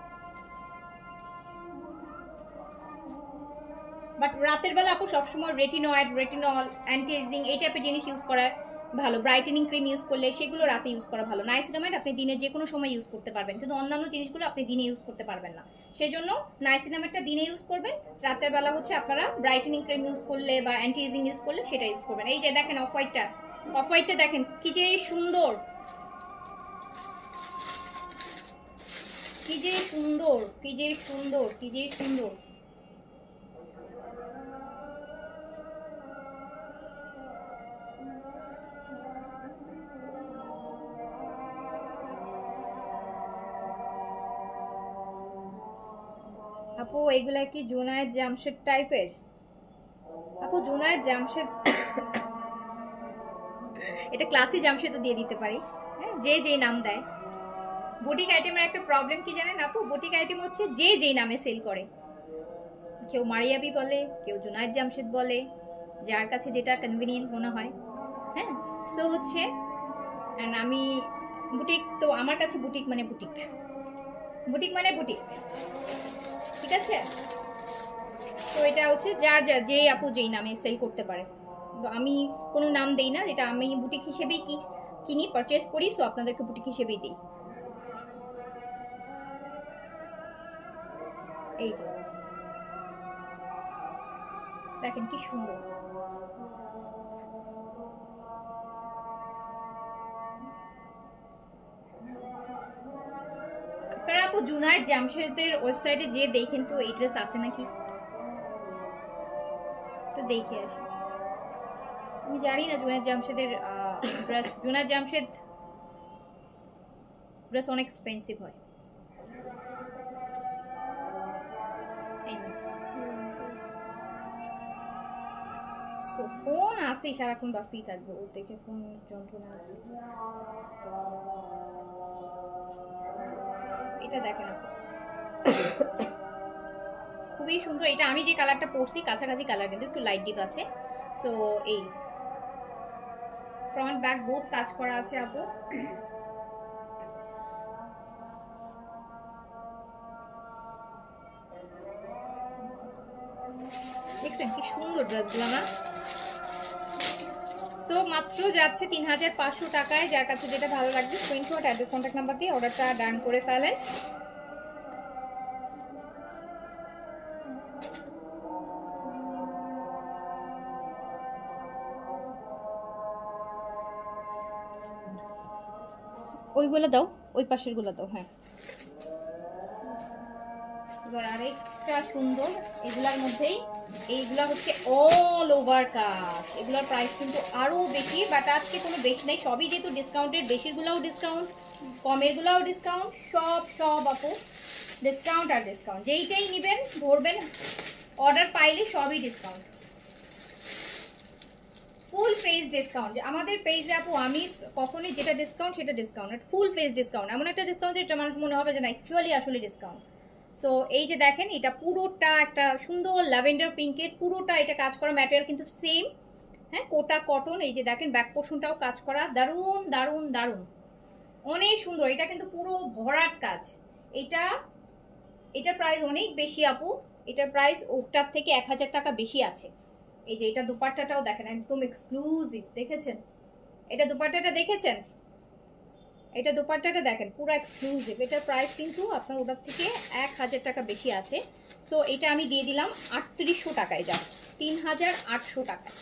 বাট রাতের বেলা আপু সবসময় রেটিনয়েড, রেটিনল, অ্যান্টি এজিং এই টাইপের জিনিস ইউজ করা ভালো। ব্রাইটেনিং ক্রিম ইউজ করলে সেগুলো রাতে ইউজ করা ভালো। নাইসিনামাইড আপনি দিনে যে কোনো সময় ইউজ করতে পারবেন, কিন্তু অন্যান্য জিনিসগুলো আপনি দিনে ইউজ করতে পারবেন না। সেই জন্য নাইসিনামাইডটা দিনে ইউজ করবেন, রাতের বেলা হচ্ছে আপনারা ব্রাইটেনিং ক্রিম ইউজ করলে বা অ্যান্টি এজিং ইউজ করলে সেটা ইউজ করবেন। এই যে দেখেন অফ হোয়াইটটা, অফ হোয়াইটটা দেখেন কি যে সুন্দর, কি যে সুন্দর, কি যে সুন্দর, কি যে সুন্দর। আপু এগুলা কি জুনায়েদ জামশেদ টাইপের? আপু জুনায়েদ জামশেদ এটা ক্লাসি জামশেদও দিয়ে দিতে পারি, হ্যাঁ যে যে নাম দেয়। বুটিক আইটেমের একটা প্রবলেম কি জানেন আপু, বুটিক আইটেম হচ্ছে যে যে নামে সেল করে। কেউ মারিয়াবি বলে, কেউ জুনায়েদ জামশেদ বলে, যার কাছে যেটা কনভিনিয়েন্ট মনে হয়। হ্যাঁ সো হচ্ছে আমি বুটিক, তো আমার কাছে বুটিক মানে বুটিক, বুটিক মানে বুটিক, ঠিক আছে। তো এটা হচ্ছে যার যার যে আপু যেই নামে সেল করতে পারে। তো আমি কোনো নাম দেই না, যেটা আমি বুটিক হিসেবেই কিনি, পারচেস করি, সো আপনাদেরকে বুটিক হিসেবেই দিই। এই যে দেখেন কি সুন্দর। আপনারা আপু জুনায়েদ জামশেদের ওয়েবসাইটে যে দেখেন তো এই ড্রেস আছে নাকি, তো দেখে আসি। আমি জানি না জুনায়েদ জামশেদের ড্রেস, জুনায়েদ জামশেদ ড্রেস অনেক এক্সপেন্সিভ হয়। এই ফোন আসেই সারাক্ষণ বাঁচতেই থাকবে, ও দেখে ফোন যন্ত্রণা। এটা দেখেন আপু খুবই সুন্দর। এটা আমি যে কালারটা পরছি কাছাকাছি কালার, কিন্তু একটু লাইট ডিপ আছে। সো এই ফ্রন্ট ব্যাক বোথ কাজ করা আছে আপু। দেখছেন কি সুন্দর ড্রেসগুলো না। সো মাত্র যাচ্ছে 3500 টাকায়। যার কাছে যেটা ভালো লাগবে স্ক্রিনশট, অ্যাড্রেস, কন্ট্যাক্ট নাম্বার দিয়ে অর্ডারটা ডান করে ফেলেন। ওইগুলো দাও, ওই পাশের গুলো দাও। হ্যাঁ, এবার আরেকটা সুন্দর এগুলার মধ্যেই, এইগুলা হচ্ছে অল ওভার কাজ। এগুলোর প্রাইস কিন্তু আরো বেশি, বাট আজকে কোনো বেশি নেই, সবই যেহেতু ডিসকাউন্টেড, বেশিরগুলোও ডিসকাউন্ট, কমেরগুলোও ডিসকাউন্ট, সব সব আপু ডিসকাউন্ট আর ডিসকাউন্ট। যেইটাই নেবেন ধরবেন, অর্ডার পাইলে সবই ডিসকাউন্ট, ফুল ফেস ডিসকাউন্ট। আমাদের পেজে আপু আমি কখনোই যেটা ডিসকাউন্ট সেটা ডিসকাউন্ট, ফুল ফেস ডিসকাউন্ট, এমন একটা ডিসকাউন্ট যেটা মানুষ মনে হবে যে না অ্যাকচুয়ালি আসলে ডিসকাউন্ট। সো এই যে দেখেন, এটা পুরোটা একটা সুন্দর ল্যাভেন্ডার পিঙ্কের, পুরোটা এটা কাজ করা, ম্যাটেরিয়াল কিন্তু সেম। হ্যাঁ, কোটা কটন। এই যে দেখেন ব্যাক পোর্শনটাও কাজ করা, দারুণ দারুণ দারুণ, অনেক সুন্দর। এটা কিন্তু পুরো ভরাট কাজ। এটা এটার প্রাইস অনেক বেশি আপু, এটার প্রাইস ওটার থেকে 1000 টাকা বেশি আছে। এই যে এটা দুপাট্টাটাও দেখেন, একদম এক্সক্লুসিভ, দেখেছেন? এটা দুপাট্টাটা দেখেছেন? এটা দুপাট্টাটা দেখেন, পুরো এক্সক্লুসিভ। এটার প্রাইস কিন্তু আপনার ওটার থেকে 1000 টাকা বেশি আছে। সো এটা আমি দিয়ে দিলাম 3800 টাকায়, যা 3800 টাকায়,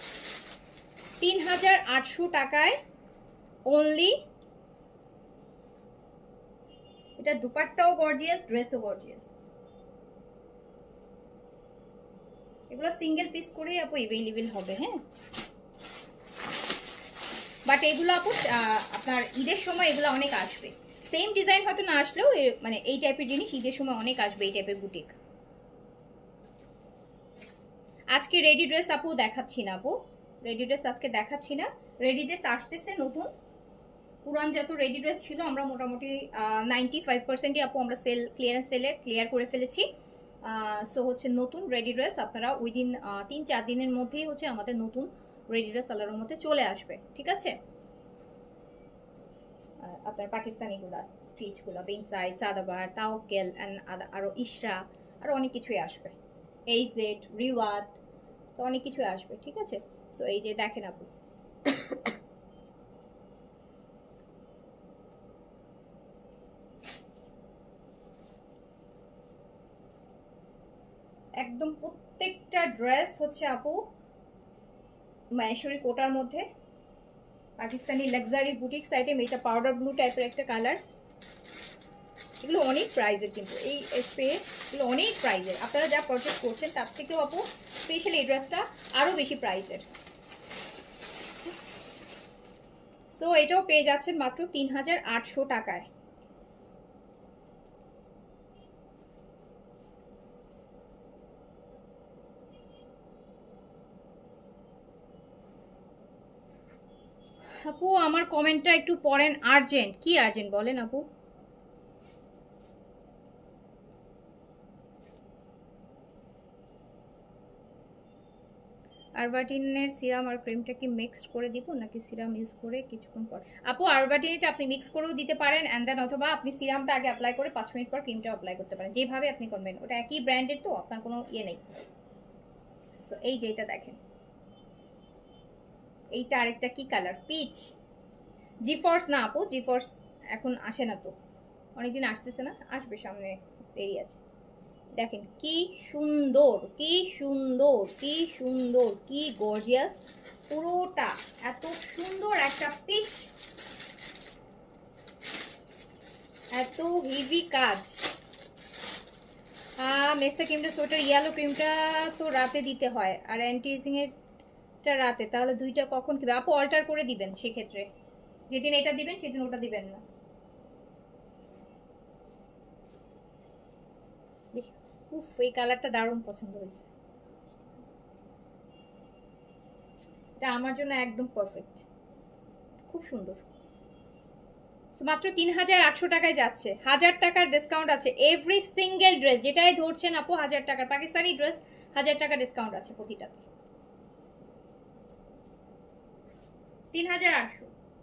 3800 টাকায় অনলি। এটা দুপাট্টাও গর্জিয়াস, ড্রেসও গর্জিয়াস। এগুলো সিঙ্গেল পিস করেই আপু এভেলেবেল হবে। হ্যাঁ, বাট এগুলো আপু আপনার ঈদের সময় এগুলো অনেক আসবে। সেম ডিজাইন হয়তো না আসলেও মানে এই টাইপের জিনিস ঈদের সময় অনেক আসবে, এই টাইপের বুটিক। আজকে রেডি ড্রেস আপু দেখাচ্ছি না, আপু রেডি ড্রেস আজকে দেখাচ্ছি না। রেডি ড্রেস আসতেছে নতুন, পুরান যত রেডি ড্রেস ছিল আমরা মোটামুটি 95%ই আপু আমরা ক্লিয়ারেন্স সেলে ক্লিয়ার করে ফেলেছি। সো হচ্ছে নতুন রেডি ড্রেস আপনারা উইদিন 3-4 দিনের মধ্যেই হচ্ছে আমাদের নতুন রেডি ড্রেস আল্লাহর মধ্যে চলে আসবে, ঠিক আছে? আপনার পাকিস্তানিগুলা স্টিচগুলো, বিনসাইড, সাদাবার, তাওকেল অ্যান্ড আরও ইশরা, আরও অনেক কিছুই আসবে, এইজেড, রিওয়াত, তো অনেক কিছুই আসবে, ঠিক আছে? সো এই যে দেখেন আপু, একদম প্রত্যেকটা ড্রেস হচ্ছে আপু মাহেশ্বরী কোটার মধ্যে, পাকিস্তানি লাক্সারি বুটিক আইটেম। এটা পাউডার ব্লু টাইপের একটা কালার। এগুলো অনেক প্রাইজের কিন্তু, এই এগুলো অনেক প্রাইজের। আপনারা যা পারচেস করছেন তার থেকেও আপু স্পেশালি এই ড্রেসটা আরও বেশি প্রাইজের। সো এটাও পেয়ে যাচ্ছেন মাত্র 3800 টাকায়। আপু আমার কমেন্টটা একটু পড়েন, আর্জেন্ট কি আর্জেন্ট বলেন আপু? আরবাটিনের সিরাম আর ক্রিমটা কি মিক্সড করে দিব নাকি সিরাম ইউজ করে কিছুক্ষণ পর? আপু আরবাটিনটা আপনি মিক্স করেও দিতে পারেন, অ্যান্ড দেন অথবা আপনি সিরামটা আগে অ্যাপ্লাই করে 5 মিনিট পর ক্রিমটা অ্যাপ্লাই করতে পারেন, যেভাবে আপনি করবেন। ওটা একই ব্র্যান্ডের, তো আপনার কোনো ইয়ে নেই। সো এই যে এটা দেখেন, এইটা আরেকটা কি কালার, পিচ। জিফর্স না আপু, জিফর্স এখন আসে না, তো অনেকদিন আসতেছে না, আসবে সামনে, দেরি আছে। দেখেন কি সুন্দর, কি সুন্দর, কি সুন্দর, কি গর্জিয়াস, পুরোটা এত সুন্দর একটা পিচ, এত হেভি কাজ। মেস্তা ক্রিমটা, সোয়েটার ইয়েলো ক্রিমটা তো রাতে দিতে হয়, আর অ্যান্টি এজিং এরটা রাতে, তাহলে দুইটা কখন কিবে আপু? অল্টার করে দিবেন সেক্ষেত্রে, যেদিন এটা দিবেন সেদিন ওটা দিবেন না। উফ, এই কালারটা দারুণ পছন্দ হয়েছে, এটা আমার জন্য একদম পারফেক্ট, খুব সুন্দর। মাত্র 3800 টাকায় যাচ্ছে, 1000 টাকার ডিসকাউন্ট আছে। এভরি সিঙ্গেল ড্রেস যেটাই ধরছেন আপু 1000 টাকার, পাকিস্তানি ড্রেস 1000 টাকা ডিসকাউন্ট আছে প্রতিটাতে, 3800।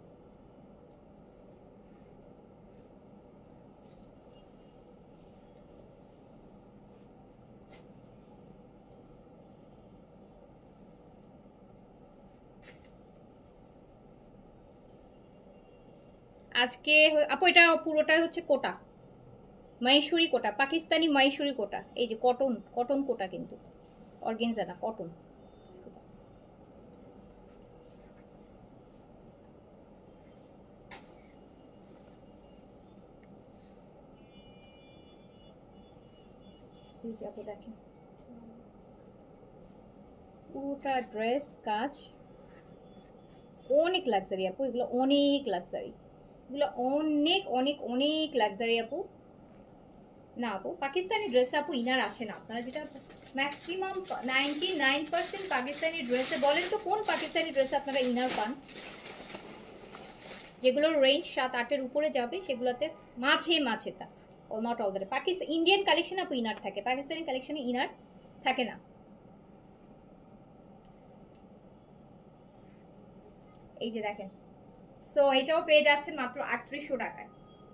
আজকে আপু এটা পুরোটাই হচ্ছে কোটা, মহেশ্বরী কোটা, পাকিস্তানি মহেশ্বরী কোটা। এই যে কটন, কটন কোটা কিন্তু, অর্গেনজা না, কটন। এই যে আপু দেখেন পুরোটা ড্রেস কাজ, অনেক লাক্সারি আপু, এগুলো অনেক লাক্সারি, এগুলো অনেক অনেক অনেক লাক্সারি আপু। না আপু পাকিস্তানি ড্রেসে আপু ইনার আসে না, আপনারা যেটা ম্যাক্সিমাম 99% পাকিস্তানি ড্রেসে, বলেন তো কোন পাকিস্তানি ড্রেসে আপনারা ইনার পান? যেগুলোর রেঞ্জ 7-8-এর উপরে যাবে সেগুলোতে মাঝে মাঝে, তা not all the Pakistan Indian collection আপু ইনার থাকে, পাকিস্তানি কালেকশনে ইনার থাকে না। এই যে দেখেন, সো এটাও পেয়ে যাচ্ছেন মাত্র 3800 টাকায়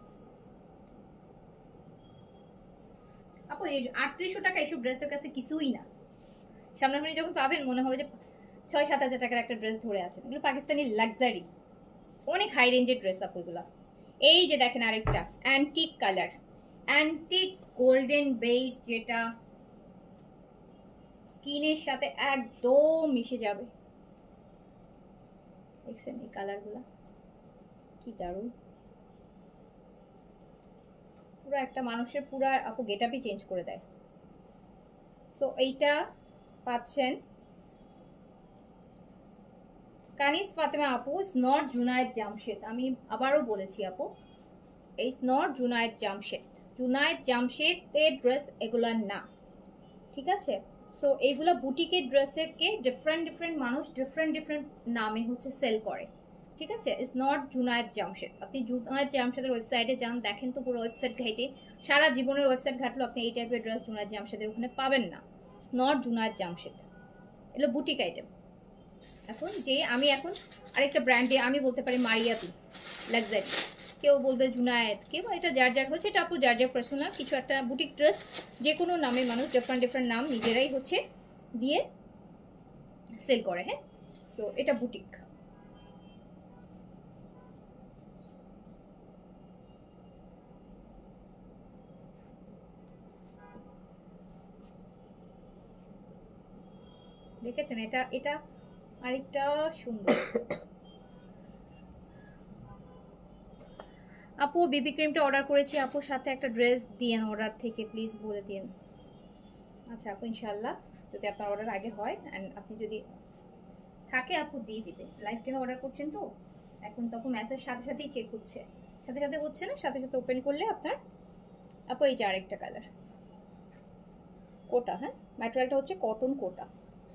আপু। এই 3800 টাকা এইসব ড্রেসের কাছে কিছুই না, সামনাসামনি যখন পাবেন মনে হবে যে 6-7 হাজার টাকার একটা ড্রেস ধরে আছেন। এগুলো পাকিস্তানি লাক্সারি, অনেক হাই রেঞ্জের ড্রেস আপু এগুলো। এই যে দেখেন আরেকটা antique colour, antique golden beige, যেটা স্কিনের সাথে একদম মিশে যাবে। দেখছেন এই কালারগুলো কি দারুণ, পুরো একটা মানুষের পুরো আপু গেটআপই চেঞ্জ করে দেয়। সো এইটা পাচ্ছেন কানিজ ফাতেমা আপু, ইটস নট জুনায়েদ জামশেদ। আমি আবারও বলেছি আপু, ইটস নট জুনায়েদ জামশেদ, জুনায়েদ জামশেদের ড্রেস এগুলো না, ঠিক আছে? সো এইগুলো বুটিকের ড্রেসের কে ডিফারেন্ট ডিফারেন্ট মানুষ ডিফারেন্ট ডিফারেন্ট নামে হচ্ছে সেল করে, ঠিক আছে? It's not Junaid Jamshed. আপনি জুনায়েদ জামশেদের ওয়েবসাইটে যান, দেখেন তো পুরো ওয়েবসাইট ঘাইটে, সারা জীবনের ওয়েবসাইট ঘাটলেও আপনি এই টাইপের ড্রেস জুনায়েদ জামশেদের ওখানে পাবেন না। ইটস নট জুনায়েদ জামশেদ, এগুলো বুটিক আইটেম। এখন যে আমি এখন আরেকটা ব্র্যান্ডে আমি বলতে পারি মারিয়াপি লাক্সারি, কেউ বলবে জুনায়েদ, কেউ এটা যার যার হচ্ছে, এটা আপু যার যার পার্সোনাল কিছু একটা বুটিক ড্রেস, যে কোনো নামে মানুষ ডিফারেন্ট ডিফারেন্ট নাম নিজেরাই হচ্ছে দিয়ে সেল করে। হ্যাঁ, সো এটা বুটিক। দেখেছেন এটা এটা আরেকটা সুন্দর আপু। বিবি ক্রিমটা অর্ডার করেছি আপুর সাথে একটা ড্রেস দিয়েন অর্ডার থেকে প্লিজ বলে দিন। আচ্ছা আপু ইনশাল্লাহ যদি আপনার অর্ডার আগে হয় অ্যান্ড আপনি যদি থাকে আপু দিয়ে দিবে। লাইভ টাইমে অর্ডার করছেন তো এখন, তখন মেসেজ সাথে সাথেই চেক হচ্ছে, সাথে সাথে হচ্ছে না, সাথে সাথে ওপেন করলে আপনার আপু। এই যে আরেকটা কালার কোটা, হ্যাঁ ম্যাটেরিয়ালটা হচ্ছে কটন কোটা।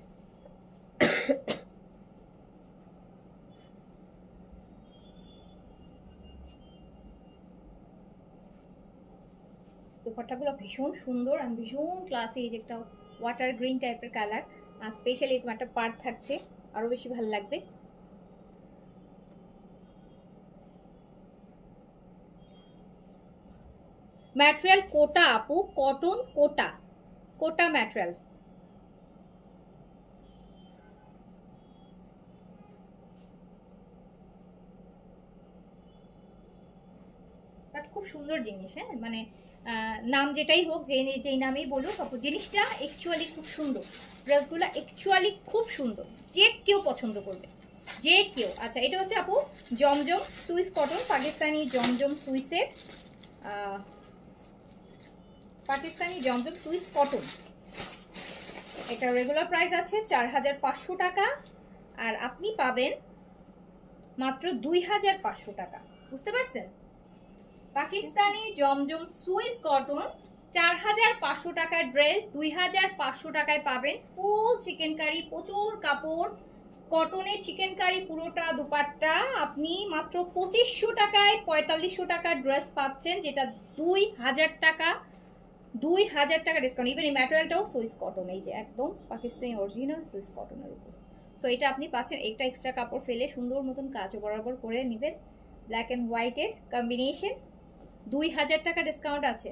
দোপাট্টাগুলো ভীষণ সুন্দর আর ভীষণ ক্লাসি। এই যে একটা ওয়াটার গ্রিন টাইপের কালার, আর স্পেশালি এরকম একটা পার্ট থাকছে, আরো বেশি ভালো লাগবে। ম্যাটেরিয়াল কোটা আপু, কটন কোটা, কোটা ম্যাটেরিয়াল। খুব সুন্দর জিনিস, হ্যাঁ মানে নাম যেটাই হোক, যেই নামেই বলুক আপু, জিনিসটা অ্যাকচুয়ালি খুব সুন্দর, ড্রেসগুলো অ্যাকচুয়ালি খুব সুন্দর, যে কেউ পছন্দ করবে, যে কেউ। আচ্ছা এটা হচ্ছে আপু জমজম সুইস কটন, পাকিস্তানি জমজম সুইসের, পাকিস্তানি জমজম সুইস কটন। এটা রেগুলার প্রাইস আছে 4500 টাকা, আর আপনি পাবেন মাত্র 2500 টাকা। বুঝতে পারছেন? পাকিস্তানি জমজম সুইস কটন 4500 টাকার ড্রেস 2500 টাকায় পাবেন। ফুল চিকেন কারি, প্রচুর কাপড়, কটনের চিকেন কারি পুরোটা দুপাট্টা আপনি মাত্র 2500 টাকায় 4500 টাকার ড্রেস পাচ্ছেন, যেটা 2000 টাকা, 2000 টাকা ডিসকাউন্ট। ইভেন এই ম্যাটেরিয়ালটাও সুইস কটন, এই যে একদম পাকিস্তানি অরিজিনাল সুইস কটনের উপর। সো এটা আপনি পাচ্ছেন, একটা এক্সট্রা কাপড় ফেলে সুন্দর মতন কাজ বরাবর করে নেবেন, ব্ল্যাক অ্যান্ড হোয়াইটের কম্বিনেশন, 2000 টাকা ডিসকাউন্ট আছে।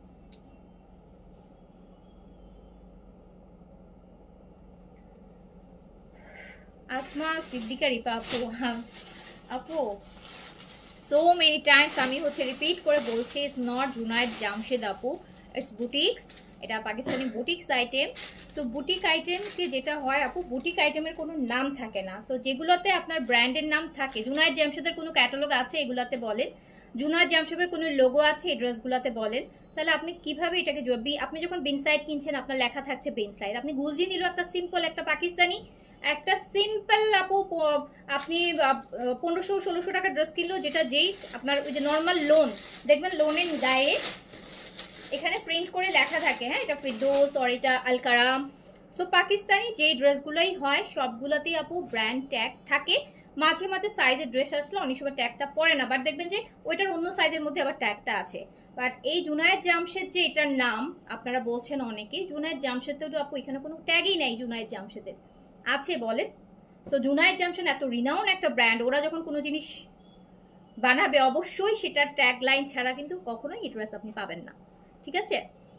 আসমা সিদ্দিকা রিপা আপু, আপু সো মেনি টাইমস আমি হচ্ছে রিপিট করে বলছি, ইটস নট জুনায়েদ জামশেদ আপু, ইটস বুটিক্স এটা Pakistani boutiques item. So boutique আইটেমকে যেটা হয় আপু, বুটিক আইটেমের কোনো নাম থাকে না। সো যেগুলোতে আপনার ব্র্যান্ডের নাম থাকে, জুনায়েদ জামশেদের কোনো ক্যাটালগ আছে এগুলাতে বলেন, জুনায়েদ জামশেদের কোনো লোগো আছে এই ড্রেসগুলোতে বলেন, তাহলে আপনি কিভাবে এটাকে আপনি যখন বিনসাইড কিনছেন আপনার লেখা থাকছে বিনসাইড। আপনি গুলজি নিল একটা সিম্পল একটা পাকিস্তানি, একটা সিম্পল আপু আপনি 1500-1600 টাকা ড্রেস কিনলো, যেটা যেই আপনার ওই যে নর্মাল লোন দেখবেন, লোনের গায়ে এখানে প্রিন্ট করে লেখা থাকে, হ্যাঁ এটা ফিরদৌস আর এটা আলকারাম। সো পাকিস্তানি যেই ড্রেসগুলোই হয় সবগুলোতেই আপু ব্র্যান্ড ট্যাগ থাকে। মাঝে মাঝে সাইজের ড্রেস আসলে অনেক সময় ট্যাগটা পড়ে না, বাট দেখবেন যে ওইটার অন্য সাইজের মধ্যে আবার ট্যাগটা আছে। বাট এই জুনায়েদ জামশেদ যে এটার নাম আপনারা বলছেন অনেকেই, জুনায়েদ জামশেদের তো আপু এখানে কোনো ট্যাগই নেই জুনায়েদ জামশেদের, আছে বলেন? সো জুনায়েদ জামশেদ এত রিনাউন একটা ব্র্যান্ড, ওরা যখন কোনো জিনিস বানাবে অবশ্যই সেটার ট্যাগ লাইন ছাড়া কিন্তু কখনোই এই ড্রেস আপনি পাবেন না, ঠিক আছে?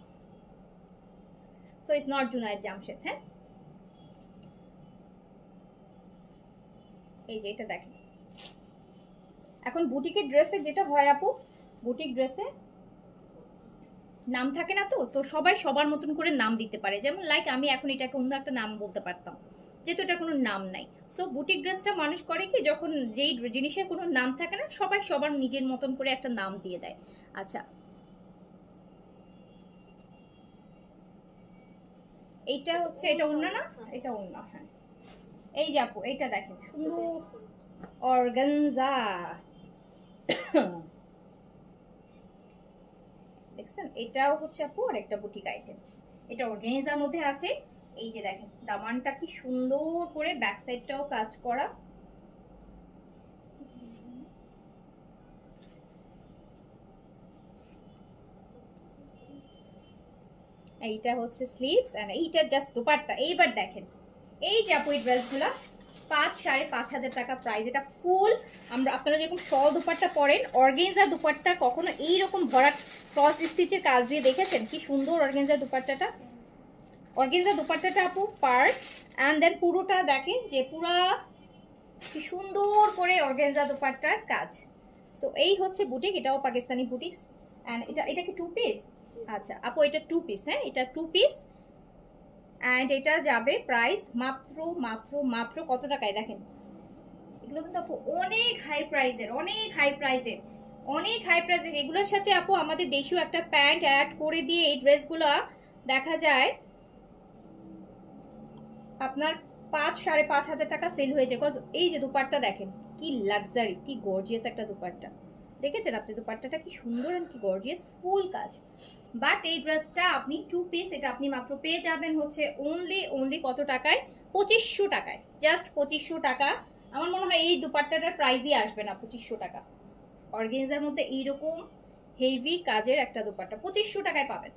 So it's not Junaid Jamshed. হ্যাঁ, এই যে এটা দেখেন। এখন বুটিকের ড্রেসে যেটা হয় আপু, বুটিক ড্রেসে নাম থাকে না, তো সবাই সবার মতন করে নাম দিতে পারে। যেমন লাইক আমি এখন এটাকে অন্য একটা নাম বলতে পারতাম, যেহেতু এটার কোনো নাম নাই। সো বুটিক ড্রেসটা মানুষ করে কি, যখন যেই জিনিসের কোনো নাম থাকে না সবাই সবার নিজের মতন করে একটা নাম দিয়ে দেয়। আচ্ছা, এইটা হচ্ছে, এটা ওন্না না, এটা ওন্না। হ্যাঁ, এই যে আপু এইটা দেখেন, সুন্দর অর্গানজা দেখছেন, এটাও হচ্ছে আপু আর একটা বুটিক আইটেম। এটা অর্গানজার মধ্যে আছে। এই যে দেখেন দামানটা কি সুন্দর করে, ব্যাক সাইডটাও কাজ করা। এইটা হচ্ছে স্লিভস এন্ড এইটা জাস্ট দোপাট্টা। এইবার দেখেন এই যে আপু এই ড্রেসগুলা 5-5.5 টাকা প্রাইস। এটা ফুল, আপনারা যেরকম শল দোপাট্টা পরেন, অর্গানজা দোপাট্টা কখনো এইরকম ভরাট ক্রস স্টিচের কাজ দিয়ে দেখেছেন? কি সুন্দর অর্গানজা দোপাট্টাটা, অর্গানজা দোপাট্টাটা আপু পার অ্যান্ড দেন পুরোটা দেখেন যে পুরা কি সুন্দর করে অর্গানজা দোপাট্টার কাজ। সো এই হচ্ছে বুটিক, এটাও পাকিস্তানি বুটিক্স। অ্যান্ড এটা কি 2 পিস? আচ্ছা আপু এটা 2 পিস। হ্যাঁ, এটা 2 পিস অ্যান্ড এটা যাবে প্রাইস মাত্র মাত্র মাত্র কত টাকায় দেখেন। এগুলো কিন্তু আপু অনেক হাই প্রাইসের, অনেক হাই প্রাইসের, অনেক হাই প্রাইসের। এগুলোর সাথে আপু আমাদের দেশীয় একটা প্যান্ট অ্যাড করে দিয়ে এই ড্রেসগুলো দেখা যায় আপনার 5-5.5 টাকা সেল হয়েছে। বিকজ এই যে দুপাট্টা দেখেন কি লাক্সারি, কি গর্জিয়াস একটা দুপাট্টা। দেখেছেন আপনি দুপাট্টাটা কি সুন্দর আর কি গর্জিয়াস, ফুল কাজ। বাট এই ড্রেসটা আপনি 2 পিস, এটা আপনি মাত্র পেয়ে যাবেন হচ্ছে অনলি কত টাকায়? 2500 টাকায়, জাস্ট 2500 টাকা। আমার মনে হয় এই দুপাট্টাটার প্রাইসই আসবে না 2500 টাকা। অর্গানজার মধ্যে এইরকম হেভি কাজের একটা দুপাট্টা 2500 টাকায় পাবেন।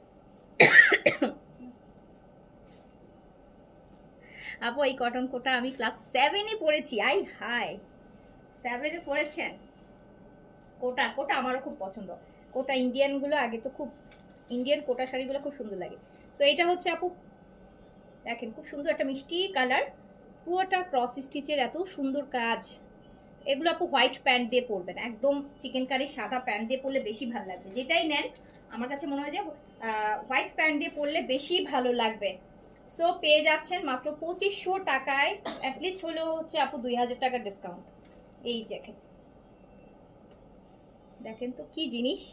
আপু এই কটন কোটা আমি ক্লাস 7-এ পড়েছি। আই হাই, 7-এ পড়েছেন? কোটা কোটা আমারও খুব পছন্দ। কোটা ইন্ডিয়ানগুলো আগে তো খুব, ইন্ডিয়ান কোটা শাড়িগুলো খুব সুন্দর লাগে। তো এটা হচ্ছে আপু দেখেন খুব সুন্দর একটা মিষ্টি কালার, পুরোটা ক্রস স্টিচের, এত সুন্দর কাজ। এগুলো আপু হোয়াইট প্যান্ট দিয়ে পরবেন, একদম চিকেন কারি সাদা প্যান্ট দিয়ে পরলে বেশি ভালো লাগবে। যেটাই নেন আমার কাছে মনে হয় যে হোয়াইট প্যান্ট দিয়ে পরলে বেশি ভালো লাগবে। সো পেয়ে যাচ্ছেন মাত্র 2500 টাকায়, অ্যাটলিস্ট হলেও হচ্ছে আপু 2000 টাকার ডিসকাউন্ট। এই দেখেন, দেখেন তো কি জিনিস,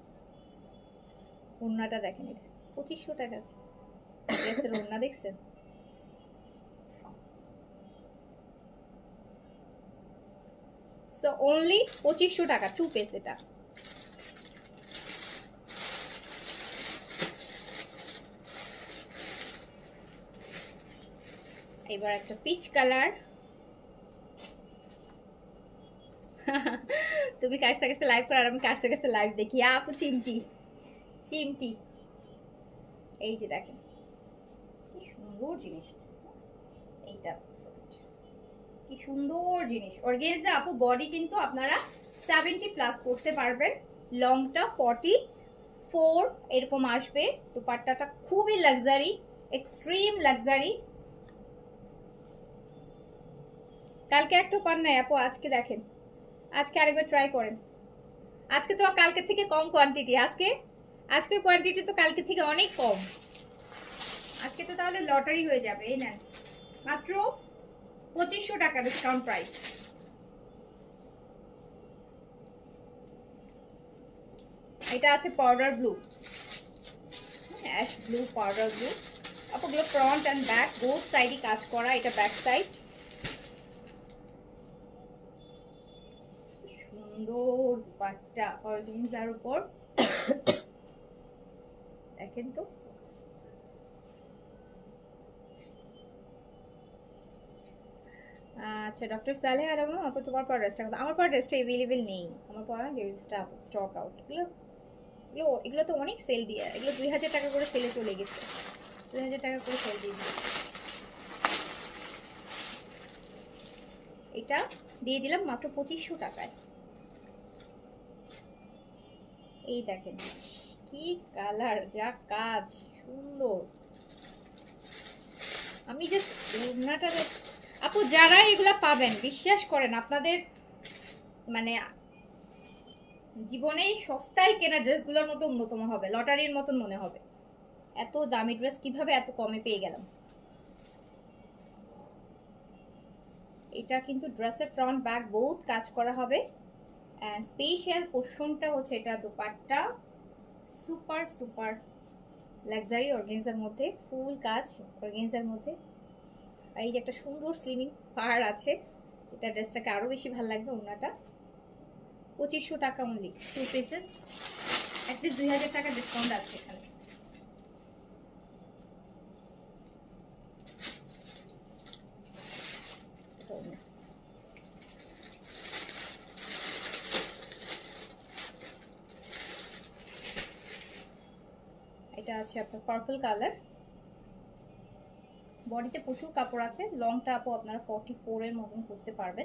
ওড়নাটা দেখেন, এটা 2500 টাকার ড্রেসের ওড়না দেখছেন? সো অনলি 2500 টাকা 2 পিস এটা। এবার একটা পিচ কালার। তুমি কাছতে কাছতে লাইভ করো আর আমি কাছতে কাছতে লাইভ দেখি। আপু চিমটি চিমটি, এই যে দেখেন কি সুন্দর জিনিস, এইটা কি সুন্দর জিনিস। অর্গানজা আপু বডি কিন্তু আপনারা 70+ করতে পারবেন, লংটা 44 এরকম আসবে। দুপাট্টাটা খুবই লাক্সারি, এক্সট্রিম লাক্সারি। কালকে একটা পান নাই আপু, আজকে দেখেন, আজকে আরেকবার ট্রাই করেন। আজকে তো কালকে থেকে কম কোয়ান্টিটি, আজকের কোয়ান্টিটি তো কালকে থেকে অনেক কম, আজকে তো তাহলে লটারি হয়ে যাবে। এই নেন মাত্র 2500 টাকা ডিসকাউন্ট প্রাইস। এটা আছে powder blue, ash blue, powder blue. আপুগুলো ফ্রন্ট অ্যান্ড ব্যাক বোথ সাইডই কাজ করা। এটা ব্যাক সাইড, সুন্দর দুপাট্টা অর্গানজার উপর দেখেন তো। আচ্ছা ডক্টর সালেহ আলম, আপু তোমার পর ড্রেসটা, আমার পর ড্রেসটা অ্যাভেলেবেল নেই, আমার পর ড্রেসটা স্টক আউট। এগুলো তো অনেক সেল দিয়ে, এগুলো 2000 টাকা করে সেলে চলে গেছে, 2000 টাকা করে সেল দিয়ে দিয়েছে। এটা দিয়ে দিলাম মাত্র 2500 টাকায়। এই দেখেন কি কালার, যা কাজ সুন্দর। আমি যে ওড়নাটা আপু যারা এগুলা পাবেন বিশ্বাস করেন আপনাদের মানে জীবনেই সস্তায় কেনা ড্রেসগুলোর মতো অন্যতম হবে, লটারির মতন মনে হবে। এত দামি ড্রেস কিভাবে এত কমে পেয়ে গেলাম। এটা কিন্তু ড্রেসের ফ্রন্ট ব্যাক বহুত কাজ করা হবে। এন্ড স্পেশাল পোরশনটা হচ্ছে এটা দোপাট্টা, সুপার সুপার লাক্সারি অর্গানজার মধ্যে, ফুল কাজ অর্গানজার মধ্যে। আর এই যে একটা সুন্দর স্লিমিং পার আছে, এটা ড্রেসটাকে আরো বেশি ভালো লাগবে। ওড়নাটা 2500 টাকা অনলি, 2 পিসেস, অ্যাটলিস্ট 2000 টাকা ডিসকাউন্ট আছে এখানে। এটা আছে আপনার পার্পল কালার, বডিতে প্রচুর কাপড় আছে। লংটা আপু আপনারা 44 এর মতন করতে পারবেন।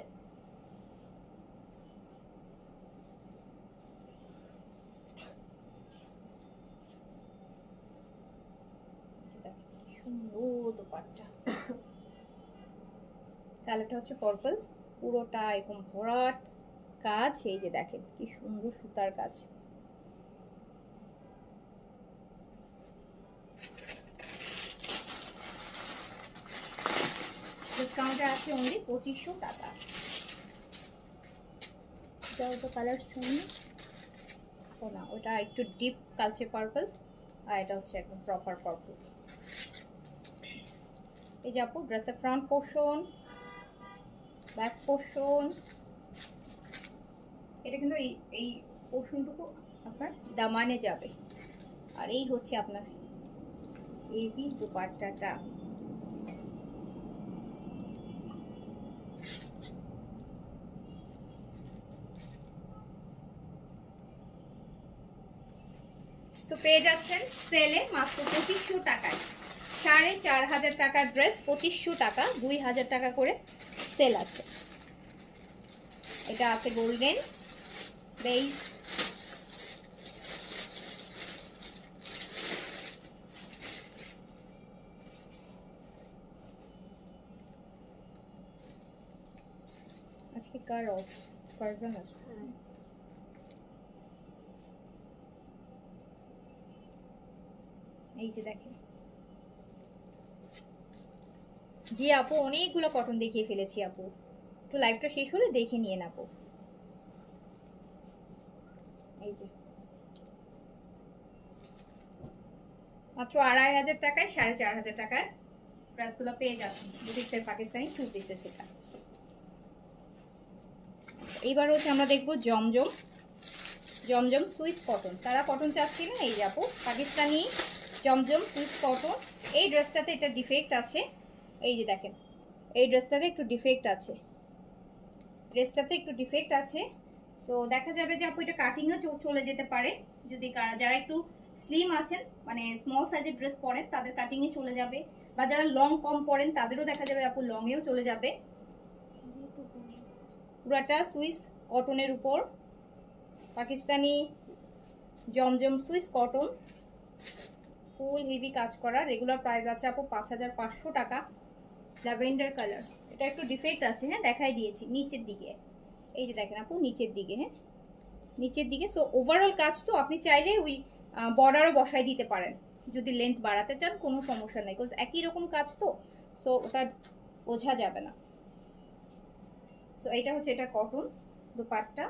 সুন্দর দোপাট্টা, কালারটা হচ্ছে পার্পল, পুরোটা এরকম ভরাট কাজ। এই যে দেখেন কি সুন্দর সুতার কাজ। ডিসকাউন্টে আছে অনলি 2500 টাকা। এটা কালার শুনি ও না, ওটা একটু ডিপ কালচে পার্পল, আর এটা হচ্ছে একদম প্রপার পার্পল। এই যে আপু ড্রেসের ফ্রন্ট পোর্শন, ব্যাক পোর্শন, এটা কিন্তু এই পোর্শনটুকু আপনার দামানে যাবে। আর এই হচ্ছে আপনার হেভি দুপাট্টাটা। তো পেয়ে যাচ্ছেন সেলে মাত্র 2500 টাকায়, 4500 টাকার ড্রেস 2500 টাকা, 2000 টাকা করে সেল আছে। এটা আছে গোল্ডেন বেজ, আজকে কার অফ? ফারজানার। এই যে দেখেন, জি আপু অনেকগুলো কটন দেখিয়ে ফেলেছি আপু, একটু লাইভটা শেষ হলে দেখে নিয়ে আপু। এই যে মাত্র 2500 টাকায় 4500 টাকার ড্রেসগুলো পেয়ে যাচ্ছেন বুটিক্সের পাকিস্তানি 2 পিসেস। এটা এইবার হচ্ছে আমরা দেখবো জমজম, জমজম সুইস কটন। তারা কটন চাচ্ছিলেন, এই যে আপু পাকিস্তানি জমজম সুইস কটন। এই ড্রেসটাতে এটা ডিফেক্ট আছে, এই যে দেখেন এই ড্রেসটাতে একটু ডিফেক্ট আছে, ড্রেসটাতে একটু ডিফেক্ট আছে। সো দেখা যাবে যে আপু এটা কাটিংও চলে যেতে পারে, যদি যারা একটু স্লিম আছেন মানে স্মল সাইজের ড্রেস পরেন তাদের কাটিংয়ে চলে যাবে, বা যারা লং কম পরেন তাদেরও দেখা যাবে আপু লংয়েও চলে যাবে। পুরাটা সুইস কটনের উপর Pakistani Zamzam Swiss cotton, full heavy কাজ করা। রেগুলার প্রাইস আছে আপু 5500 টাকা। ল্যাভেন্ডার কালার, এটা একটু ডিফেক্ট আছে, হ্যাঁ দেখাই দিয়েছি নিচের দিকে, এই যে দেখেন আপু নিচের দিকে, হ্যাঁ নিচের দিকে। সো ওভারঅল কাজ তো আপনি চাইলে ওই বর্ডারও বসাই দিতে পারেন যদি লেন্থ বাড়াতে চান, কোনো সমস্যা নেই, বিকজ একই রকম কাজ তো, সো ওটা বোঝা যাবে না। সো এটা হচ্ছে এটা কটন দোপাট্টা।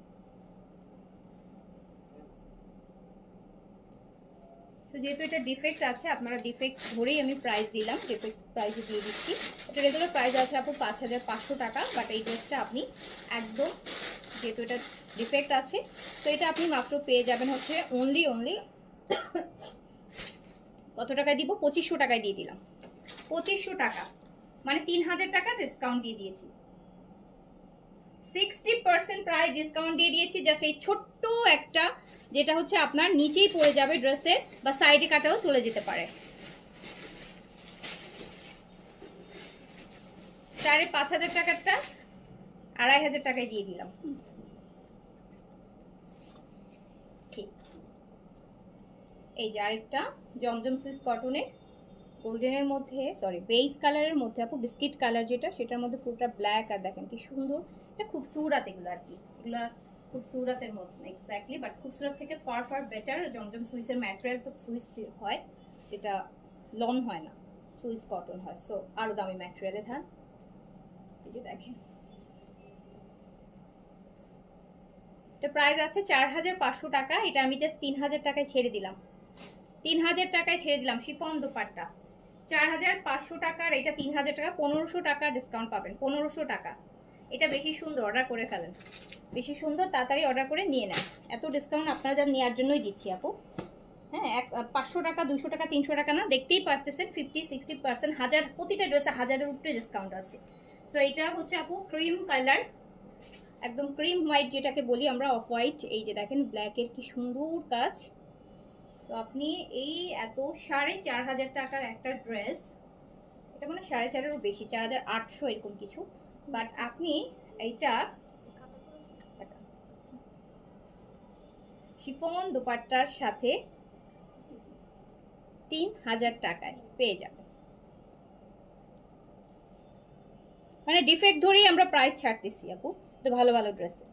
সো যেহেতু এটা ডিফেক্ট আছে, আপনারা ডিফেক্ট ধরেই আমি প্রাইস দিলাম, ডিফেক্ট প্রাইসে দিয়ে দিচ্ছি। এটা রেগুলার প্রাইস আছে আপু 5500 টাকা, বাট এই ড্রেসটা আপনি একদম, যেহেতু এটা ডিফেক্ট আছে, তো এটা আপনি মাত্র পেয়ে যাবেন হচ্ছে অনলি কত টাকায় দিব? 2500 টাকায় দিয়ে দিলাম। 2500 টাকা মানে 3000 টাকা ডিসকাউন্ট দিয়ে দিয়েছি, 60% প্রাইস ডিসকাউন্ট দিয়ে দিয়েছি। জাস্ট এই ছোট্ট একটা, যেটা হচ্ছে আপনার নিচেই পড়ে যাবে ড্রেসের, বা সাইডে কাটাও চলে যেতে পারে। 5500 টাকারটা 2500 টাকায় দিয়ে দিলাম। এই যে আরেকটা জমজম সুইস কটনের, গোল্ডেনের মধ্যে, সরি বেজ কালারের মধ্যে আপু, বিস্কিট কালার যেটা, সেটার মধ্যে পুরোটা ব্ল্যাক, আর দেখেন কি সুন্দর, এটা খুবসুরত। এগুলো আর কি, এগুলো খুবসুরতের মধ্যে এক্স্যাক্টলি, বাট খুবসুরত থেকে ফার ফার বেটার। জমজম সুইসের ম্যাটেরিয়াল তো সুইস হয়, যেটা লন হয় না, সুইস কটন হয়, সো আরো দামি ম্যাটেরিয়ালে থাক। এই যে দেখেন, এটা প্রাইস আছে 4500 টাকা, এটা আমি জাস্ট 3000 টাকায় ছেড়ে দিলাম, 3000 টাকায় ছেড়ে দিলাম। শিফন দোপাট্টা 4500 টাকার, এটা 3000 টাকা, 1500 টাকা ডিসকাউন্ট পাবেন, 1500 টাকা। এটা বেশি সুন্দর, অর্ডার করে ফেলেন, বেশি সুন্দর, তাড়াতাড়ি অর্ডার করে নিয়ে নেন। এত ডিসকাউন্ট আপনারা যা নেওয়ার জন্যই দিচ্ছি আপু। হ্যাঁ, 500 টাকা, 200 টাকা, 300 টাকা না, দেখতেই পারতেছেন 50-60%, হাজার, প্রতিটা ড্রেসে 1000-এর উপরে ডিসকাউন্ট আছে। সো এটা হচ্ছে আপু ক্রিম কালার, একদম ক্রিম হোয়াইট যেটাকে বলি আমরা, অফ হোয়াইট। এই যে দেখেন ব্ল্যাকের কি সুন্দর কাজ। সো আপনি এই এত 4500 টাকার একটা ড্রেস, এটা মানে 4,500-এরও বেশি, 4800 এরকম কিছু, বাট আপনি এইটা শিফন দোপাট্টার সাথে 3000 টাকায় পেয়ে যাবেন। মানে ডিফেক্ট ধরেই আমরা প্রাইস ছাড়তেছি আপু, তো ভালো ভালো ড্রেসে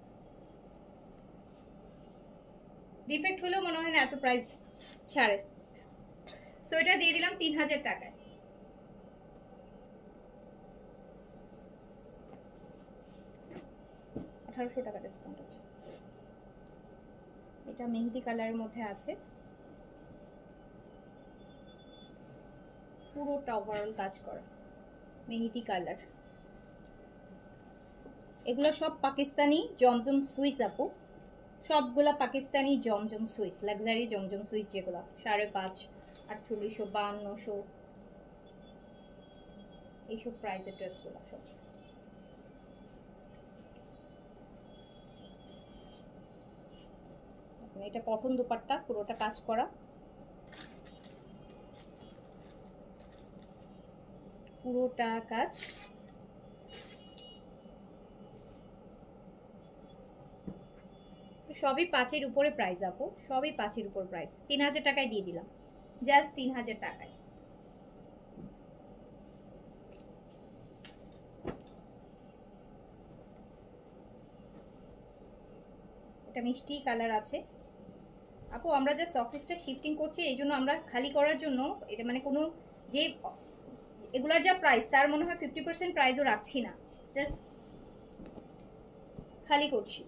ডিফেক্ট হলেও মনে হয় না এত প্রাইস ছাড়ে। সো এটা দিয়ে দিলাম 3000 টাকায়। $1800 টাকা ডিসকাউন্ট আছে। এটা মেহেদি কালারের মধ্যে আছে, পুরোটা ওভারঅল কাজ করা মেহেদি কালার। এগুলো সব পাকিস্তানি জমজম সুইস আপু, সবগুলা Pakistani Zamzam Swiss, luxury Zamzam Swiss, যেগুলো 5,500, 4800, 5200 এইসব প্রাইসের ড্রেসগুলো সব। এটা কটন দোপাট্টা, পুরোটা কাজ করা, পুরোটা কাজ। সবই 5,000-এর উপরে প্রাইস আপু, সবই 5,000-এর উপর প্রাইস। 3000 টাকায় দিয়ে দিলাম, জাস্ট 3000 টাকায়। এটা মিষ্টি কালার আছে আপু। আমরা জাস্ট অফিসটা শিফটিং করছি, এই জন্য আমরা খালি করার জন্য, এটা মানে কোনো যে এগুলার যা প্রাইস তার মনে হয় 50% প্রাইসও রাখছি না, জাস্ট খালি করছি।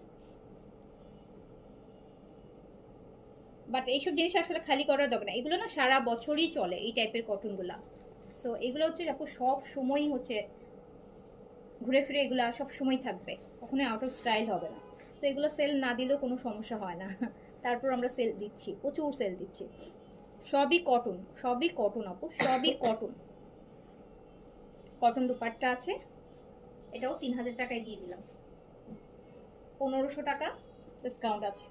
বাট এইসব জিনিস আসলে খালি করার দরকার না, এগুলো না সারা বছরই চলে এই টাইপের কটনগুলা। সো এগুলো হচ্ছে আপু সব সময়ই হচ্ছে ঘুরে ফিরে, এগুলা সব সময় থাকবে, কখনোই আউট অফ স্টাইল হবে না। সো এগুলো সেল না দিলেও কোনো সমস্যা হয় না, তারপর আমরা সেল দিচ্ছি, প্রচুর সেল দিচ্ছি। সবই কটন, সবই কটন আপু, সবই কটন। কটন দুপাট্টা আছে, এটাও 3000 টাকায় দিয়ে দিলাম, 1500 টাকা ডিসকাউন্ট আছে।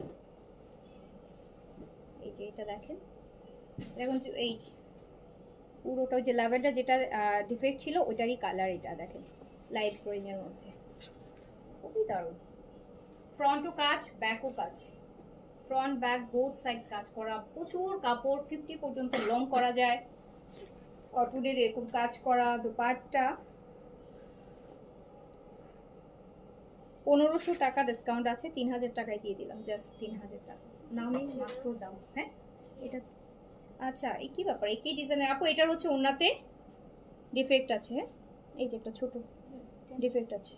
এই যে এটা দেখেন, এখন এই পুরোটা যে ল্যাভেন্ডার যেটা ডিফেক্ট ছিল ওইটারই কালার, এটা দেখেন লাইট গ্রিন এর মধ্যে, খুবই দারুণ। ফ্রন্টও কাজ, ব্যাকও কাজ, ফ্রন্ট ব্যাক বোথ সাইড কাজ করা, প্রচুর কাপড়, 50 পর্যন্ত লং করা যায়, কটনের এরকম কাজ করা দোপাট্টা, 1500 টাকা ডিসকাউন্ট আছে, 3000 টাকায় দিয়ে দিলাম, জাস্ট 3000 টাকা নামে মাত্র দাম। হ্যাঁ এটা আচ্ছা, এই কি ব্যাপার, একই ডিজাইনের আপু? এটার হচ্ছে ওন্নাতে ডিফেক্ট আছে। হ্যাঁ এই যে একটা ছোট ডিফেক্ট আছে।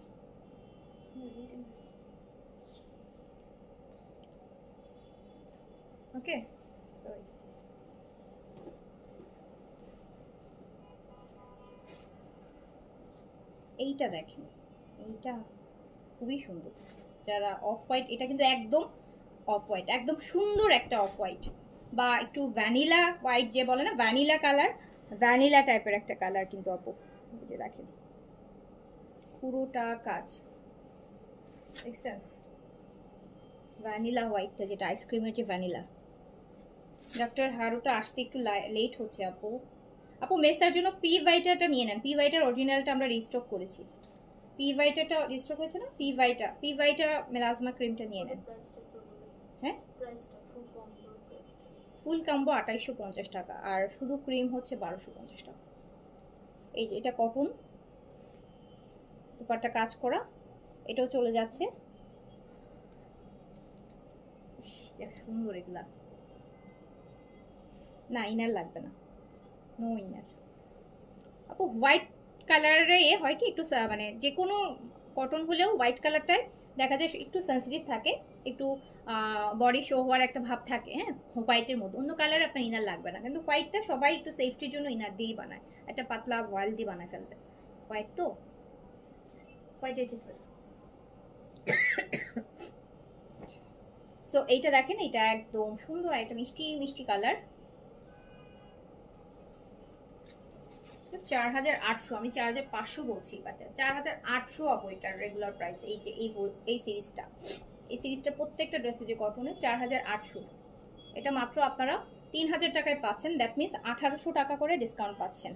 ওকে সরি, এইটা দেখেন, এইটা খুবই সুন্দর। যারা অফ হোয়াইট, এটা কিন্তু একদম অফ হোয়াইট, একদম সুন্দর একটা অফ হোয়াইট বা একটু ভ্যানিলা হোয়াইট যে বলে না, ভ্যানিলা কালার, ভ্যানিলা টাইপের একটা কালার কিন্তু আপু। যে দেখেন পুরোটা কাজ দেখছেন, ভ্যানিলা হোয়াইটটা যেটা আইসক্রিমের যে ভ্যানিলা। ডক্টর হারুটা আসতে একটু লেট হচ্ছে আপু। আপু মেস্তার জন্য পি ভাইটাটা নিয়ে নেন, পি ভাইটার অরিজিনালটা আমরা রিস্টক করেছি। পি ভাইটাটা রিস্টক হয়েছে না, পি ভাইটা মেলাজমা ক্রিমটা নিয়ে নেন। হ্যাঁ ফুল কম্বো 2850 টাকা, আর শুধু ক্রিম হচ্ছে 1250 টাকা। এই যে এটা কটন, দুপাট্টা কাজ করা, এটাও চলে যাচ্ছে। সুন্দর এগুলা, না ইনার লাগবে না, নো ইনার আপু। হোয়াইট কালারে হয় কি একটু মানে যে কোনো কটন হলেও হোয়াইট কালারটায় দেখা যায় একটু সেন্সিটিভ থাকে, একটু বডি শো হওয়ার একটা ভাব থাকে। হ্যাঁ হোয়াইটের মধ্যে অন্য কালার আপনার ইনার লাগবে না, কিন্তু হোয়াইটটা সবাই একটু সেফটির জন্য ইনার দিয়েই বানায়, একটা পাতলা ওয়াল দিয়ে বানায় ফেলবে। হোয়াইট তো হোয়াইটের ডিফারেন্ট। সো এইটা দেখেন, এটা একদম সুন্দর একটা মিষ্টি মিষ্টি কালার। 4800, আমি 4500 বলছি, বাট 4800 আপু এটার রেগুলার প্রাইস। এই যে এই সিরিজটা প্রত্যেকটা ড্রেসে যে কটনের 4800, এটা মাত্র আপনারা 3000 টাকায় পাচ্ছেন। দ্যাট মিনস 1800 টাকা করে ডিসকাউন্ট পাচ্ছেন।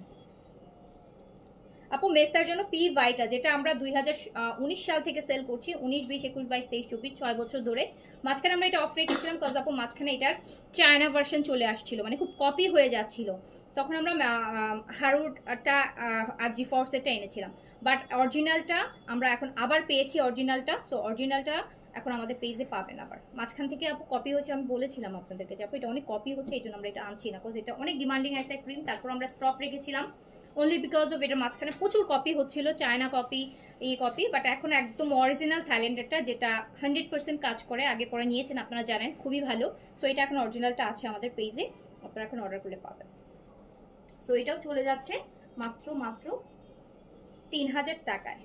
আপু মেস্তার জন্য পি ভাইটা, যেটা আমরা 2019 সাল থেকে সেল করছি, 19, 20, 21, 22, 23, 24, 6 বছর ধরে। মাঝখানে আমরা এটা অফ রেখেছিলাম কজ আপু মাঝখানে এটার চায়না ভার্সন চলে আসছিল, মানে খুব কপি হয়ে যাচ্ছিল, তখন আমরা হারুটা আর জি ফোর্সেরটা এনেছিলাম। বাট অরিজিনালটা আমরা এখন আবার পেয়েছি অরিজিনালটা, সো অরিজিনালটা এখন আমাদের পেজে পাবেন। আবার মাঝখান থেকে আপু কপি হচ্ছে, আমি বলেছিলাম আপনাদেরকে যে আপু এটা অনেক কপি হচ্ছে, এই জন্য আমরা এটা আনছি না, কজ এটা অনেক ডিমান্ডিং একটা ক্রিম। তারপর আমরা স্টক রেখেছিলাম অনলি বিকজ অফ এটার মাঝখানে প্রচুর কপি হচ্ছিল, চায়না কপি, এই কপি। বাট এখন একদম অরিজিনাল থাইল্যান্ডেরটা, যেটা 100% কাজ করে, আগে পরে নিয়েছেন আপনারা জানেন, খুবই ভালো। সো এটা এখন অরিজিনালটা আছে আমাদের পেজে, আপনারা এখন অর্ডার করলে পাবেন। সো এটাও চলে যাচ্ছে মাত্র 3000 টাকায়।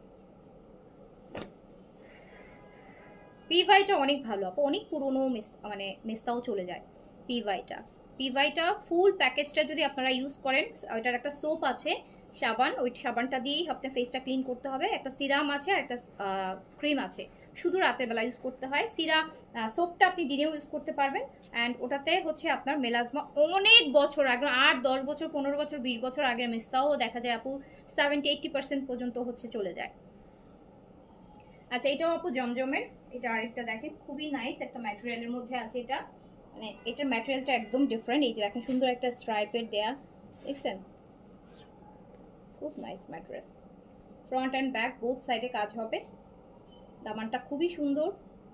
পি ভাইটা অনেক ভালো আপু, অনেক পুরনো মানে মেস্তাও চলে যায় পি ভাইটা ফুল প্যাকেজটা যদি আপনারা ইউজ করেন। ওইটার একটা সোপ আছে, সাবান, ওই সাবানটা দিয়েই আপনার ফেসটা ক্লিন করতে হবে। একটা সিরাম আছে আর একটা ক্রিম আছে, শুধু রাতের বেলা ইউজ করতে হয়। সোপটা আপনি দিনেও ইউজ করতে পারবেন। অ্যান্ড ওটাতে হচ্ছে আপনার মেলাজমা অনেক বছর আগে, 8, 10 বছর, 15 বছর, 20 বছর আগের মেস্তাও দেখা যায় আপু 70-80% পর্যন্ত হচ্ছে চলে যায়। আচ্ছা এটাও আপু জমজমের, এটা আরেকটা দেখেন খুবই নাইস একটা ম্যাটেরিয়ালের মধ্যে আছে। এটা মানে এটার ম্যাটেরিয়ালটা একদম ডিফারেন্ট। এই যে দেখেন সুন্দর একটা স্ট্রাইপের দেয়া, দেখছেন, খুব nice material. Front and back both সাইডে কাজ হবে, দামানটা খুবই সুন্দর।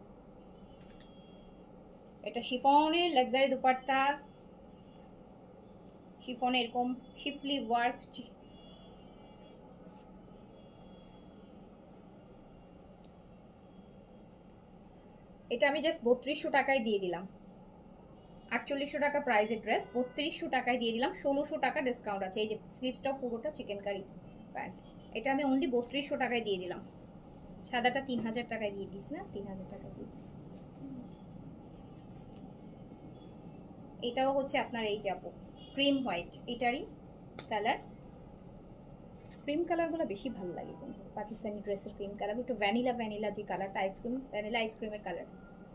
এটা শিফনের লাক্সারি দুপাট্টা, শিফনে এরকম শিফলি ওয়ার্ক। এটা আমি জাস্ট 3200 টাকায় দিয়ে দিলাম, 4800 টাকা প্রাইজের ড্রেস 3200 টাকায় দিয়ে দিলাম, 1600 টাকা ডিসকাউন্ট আছে। এই যে স্লিপসটাও পুরোটা চিকেন কারি প্যান্ট, এটা আমি অনলি 3200 টাকায় দিয়ে দিলাম। সাদাটা 3000 টাকায় দিয়ে দিস না, 3000 টাকা দিয়ে দিস। এটাও হচ্ছে আপনার এই যে আপু ক্রিম হোয়াইট, এটারই কালার। ক্রিম কালারগুলো বেশি ভালো লাগে কিন্তু পাকিস্তানি ড্রেসের ক্রিম কালার, একটু ভ্যানিলা যে কালারটা, ভ্যানিলা আইসক্রিমের কালার।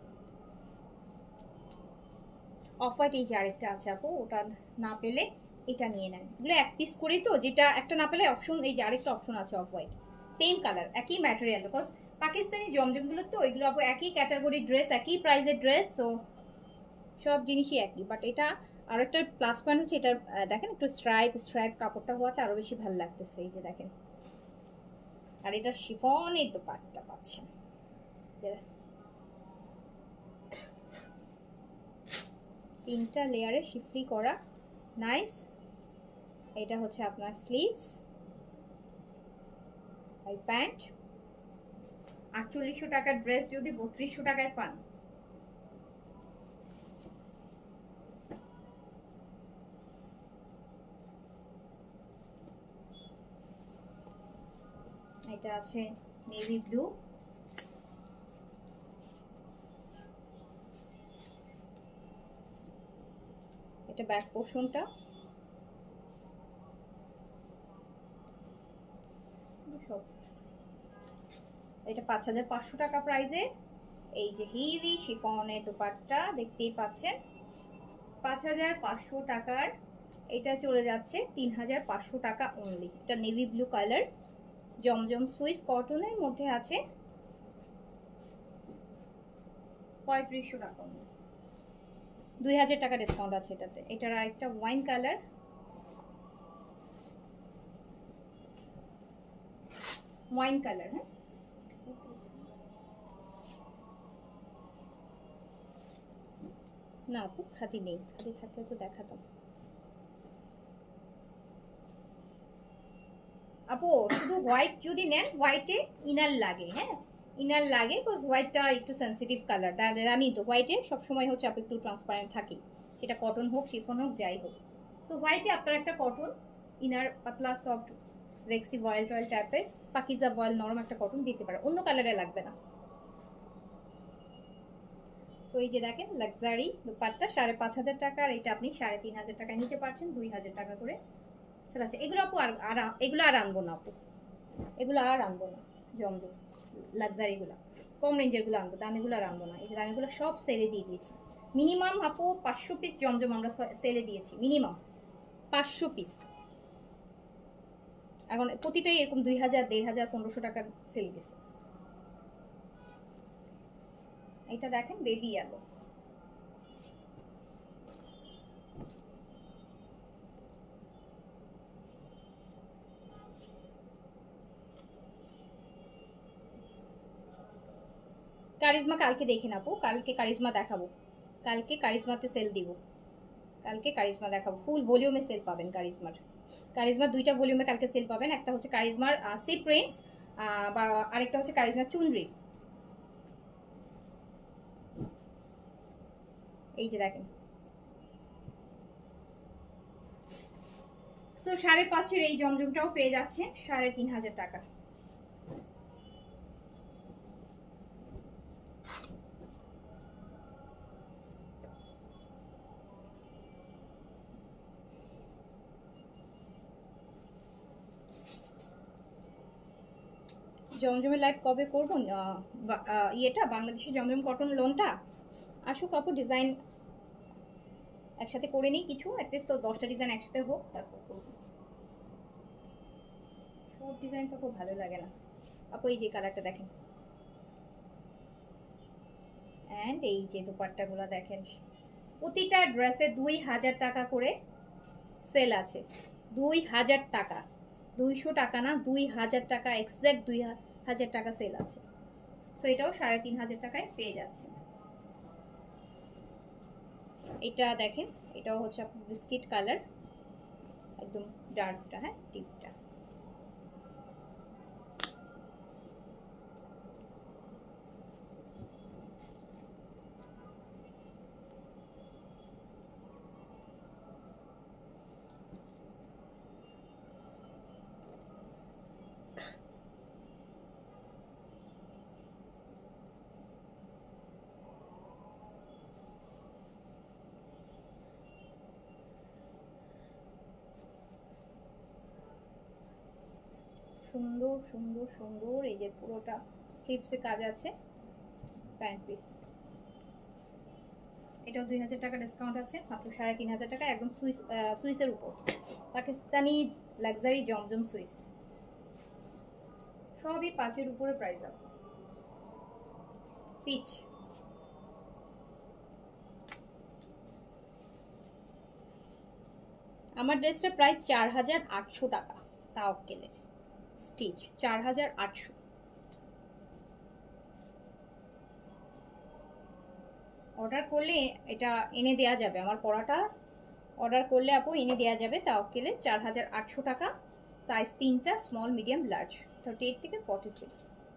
অফ হোয়াইট এই যে আরেকটা আছে আপু, ওটা না পেলে এটা নিয়ে নেন। এগুলো এক পিস করেই তো, যেটা একটা না পেলে অপশন, এই যে আরেকটা অপশন আছে অফ হোয়াইট, সেম কালার, একই ম্যাটেরিয়াল। বিকজ পাকিস্তানি জমজমগুলো তো ওইগুলো আপু একই ক্যাটাগরি ড্রেস, একই প্রাইসের ড্রেস, সো সব জিনিসই একই। বাট এটা আরেকটা প্লাস পয়েন্ট হচ্ছে এটার দেখেন একটু স্ট্রাইপ কাপড়টা হওয়াতে আরো বেশি ভালো লাগতেছে। এই যে দেখেন, আর এটা শিফনের দোপাট্টা পাচ্ছেন, তিনটা লেয়ারে শিফলি করা, নাইস। এটা হচ্ছে আপনার স্লিভস, আর প্যান্ট। 4800 টাকার ড্রেস যদি 3200 টাকায় পান, এটা আছে নেভি ব্লু, এটা ব্যাক পোর্শনটা, এটা 5500 টাকা প্রাইজে। এই যে হেভি শিফনের দুপাট্টা দেখতেই পাচ্ছেন, 5500 টাকার এটা চলে যাচ্ছে 3500 টাকা অনলি। এটা navy blue colour, Zamzam Swiss কটনের মধ্যে আছে, 3500 টাকা অনলি, 2000 টাকা ডিসকাউন্ট আছে এটাতে। এটার আরেকটা ওয়াইন কালার, ওয়াইন কালার, হ্যাঁ না আপু খাদি নেই, খাদি থাকলে তো দেখাতাম। আপু শুধু হোয়াইট যদি নেন, হোয়াইটে ইনার লাগে, হ্যাঁ ইনার লাগে, বিকজ হোয়াইটটা একটু সেন্সিটিভ কালার, জানি তো হোয়াইটে সবসময় হচ্ছে আপু একটু ট্রান্সপারেন্ট থাকে, সেটা কটন হোক শিফন হোক যাই হোক। সো হোয়াইটে আপনার একটা কটন ইনার পাতলা সফট ভেক্সি ভয়েল টয়েল টাইপের, পাকিজা ভয়েল নরম একটা কটন দিতে পারে, অন্য কালারে লাগবে না। সো এই যে দেখেন লাক্সারি দুপাট্টা 5500 টাকার, এটা আপনি 3500 টাকায় নিতে পারছেন, 2000 টাকা করে সেল আছে। এগুলো আপু এগুলো আর আনবো না আপু, এগুলো আর আনবো না, জমজম লাক্সারিগুলো কম রেঞ্জেরগুলো আনবো, দামিগুলো আর আনবো না। এই যে দামিগুলো সব সেলে দিয়ে দিয়েছি, মিনিমাম আপু 500 পিস জমজম আমরা সেলে দিয়েছি, মিনিমাম 500 পিস। এখন প্রতিটাই এরকম 2000, 1500, 1500 টাকার সেল গেছে। এটা দেখেন বেবি ইয়েলো, কারিজমা কালকে দেখে নেবো, কালকে কারিজমা দেখাবো, কালকে কারিজমাতে সেল দিব, কালকে কারিজমা দেখাবো, ফুল ভলিউমে সেল পাবেন কারিজমার। কারিজমার দুইটা ভলিউমে কালকে সেল পাবেন, একটা হচ্ছে কারিজমার সি প্রিন্টস, বা আরেকটা হচ্ছে কারিজমার চুনরি। এই যে দেখেন, সো 5.5 এই জমজমটাও পেয়ে যাচ্ছে 3500 টাকা। জমজমের লাইভ কবে করবো? ইয়েটা বাংলাদেশি জমজম কটন লোনটা আসুক আপু, ডিজাইন একসাথে করে নিই কিছু, অ্যাটলিস্ট তো 10টা ডিজাইন একসাথে হোক, তারপর করবো। সব ডিজাইন তো খুব ভালো লাগে না আপু। এই যে কালারটা দেখেন, অ্যান্ড এই যে দুপাট্টাগুলো দেখেন, প্রতিটা ড্রেসে 2000 টাকা করে সেল আছে, 2000 টাকা, 200 টাকা না, 2000 টাকা, এক্সাক্ট 2000 টাকা সেল আছে। তো এটাও 3500 টাকায় পেয়ে যাচ্ছে। এটা দেখেন, এটাও হচ্ছে আপনার বিস্কিট কালার, একদম ডার্কটা, হ্যাঁ ডিপটা। সুন্দর সুন্দর সুন্দর, এই যে পুরোটা স্লিভসে কাজ আছে, প্যান্ট পিস। এটাও 2000 টাকা ডিসকাউন্ট আছে, মাত্র 3500 টাকা, একদম সুইসের উপর, পাকিস্তানি লাক্সারি জমজম সুইস, সবই 5-এর উপরে প্রাইস আছে। পিচ আমার ড্রেসটার প্রাইস 4800 টাকা, তাওয়াক্কেলের স্টিচ 4800। অর্ডার করলে এটা এনে দেওয়া যাবে, আমার পড়াটা অর্ডার করলে আপু এনে দেওয়া যাবে তাওয়াক্কেলে 4800 টাকা। সাইজ 3টা, স্মল মিডিয়াম লার্জ, 38 থেকে 46।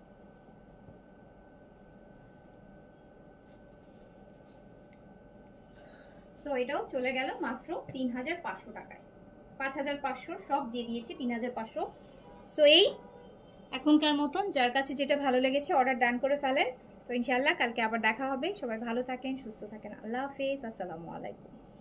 সো এটাও চলে গেল মাত্র 3500 টাকায়। 5500 সব দিয়ে দিয়েছি, 3500। সো এই এখনকার মতন যার কাছে যেটা ভালো লেগেছে অর্ডার ডান করে ফেলেন। সো ইনশাআল্লাহ কালকে আবার দেখা হবে। সবাই ভালো থাকেন, সুস্থ থাকেন। আল্লাহ হাফেজ, আসসালামু আলাইকুম।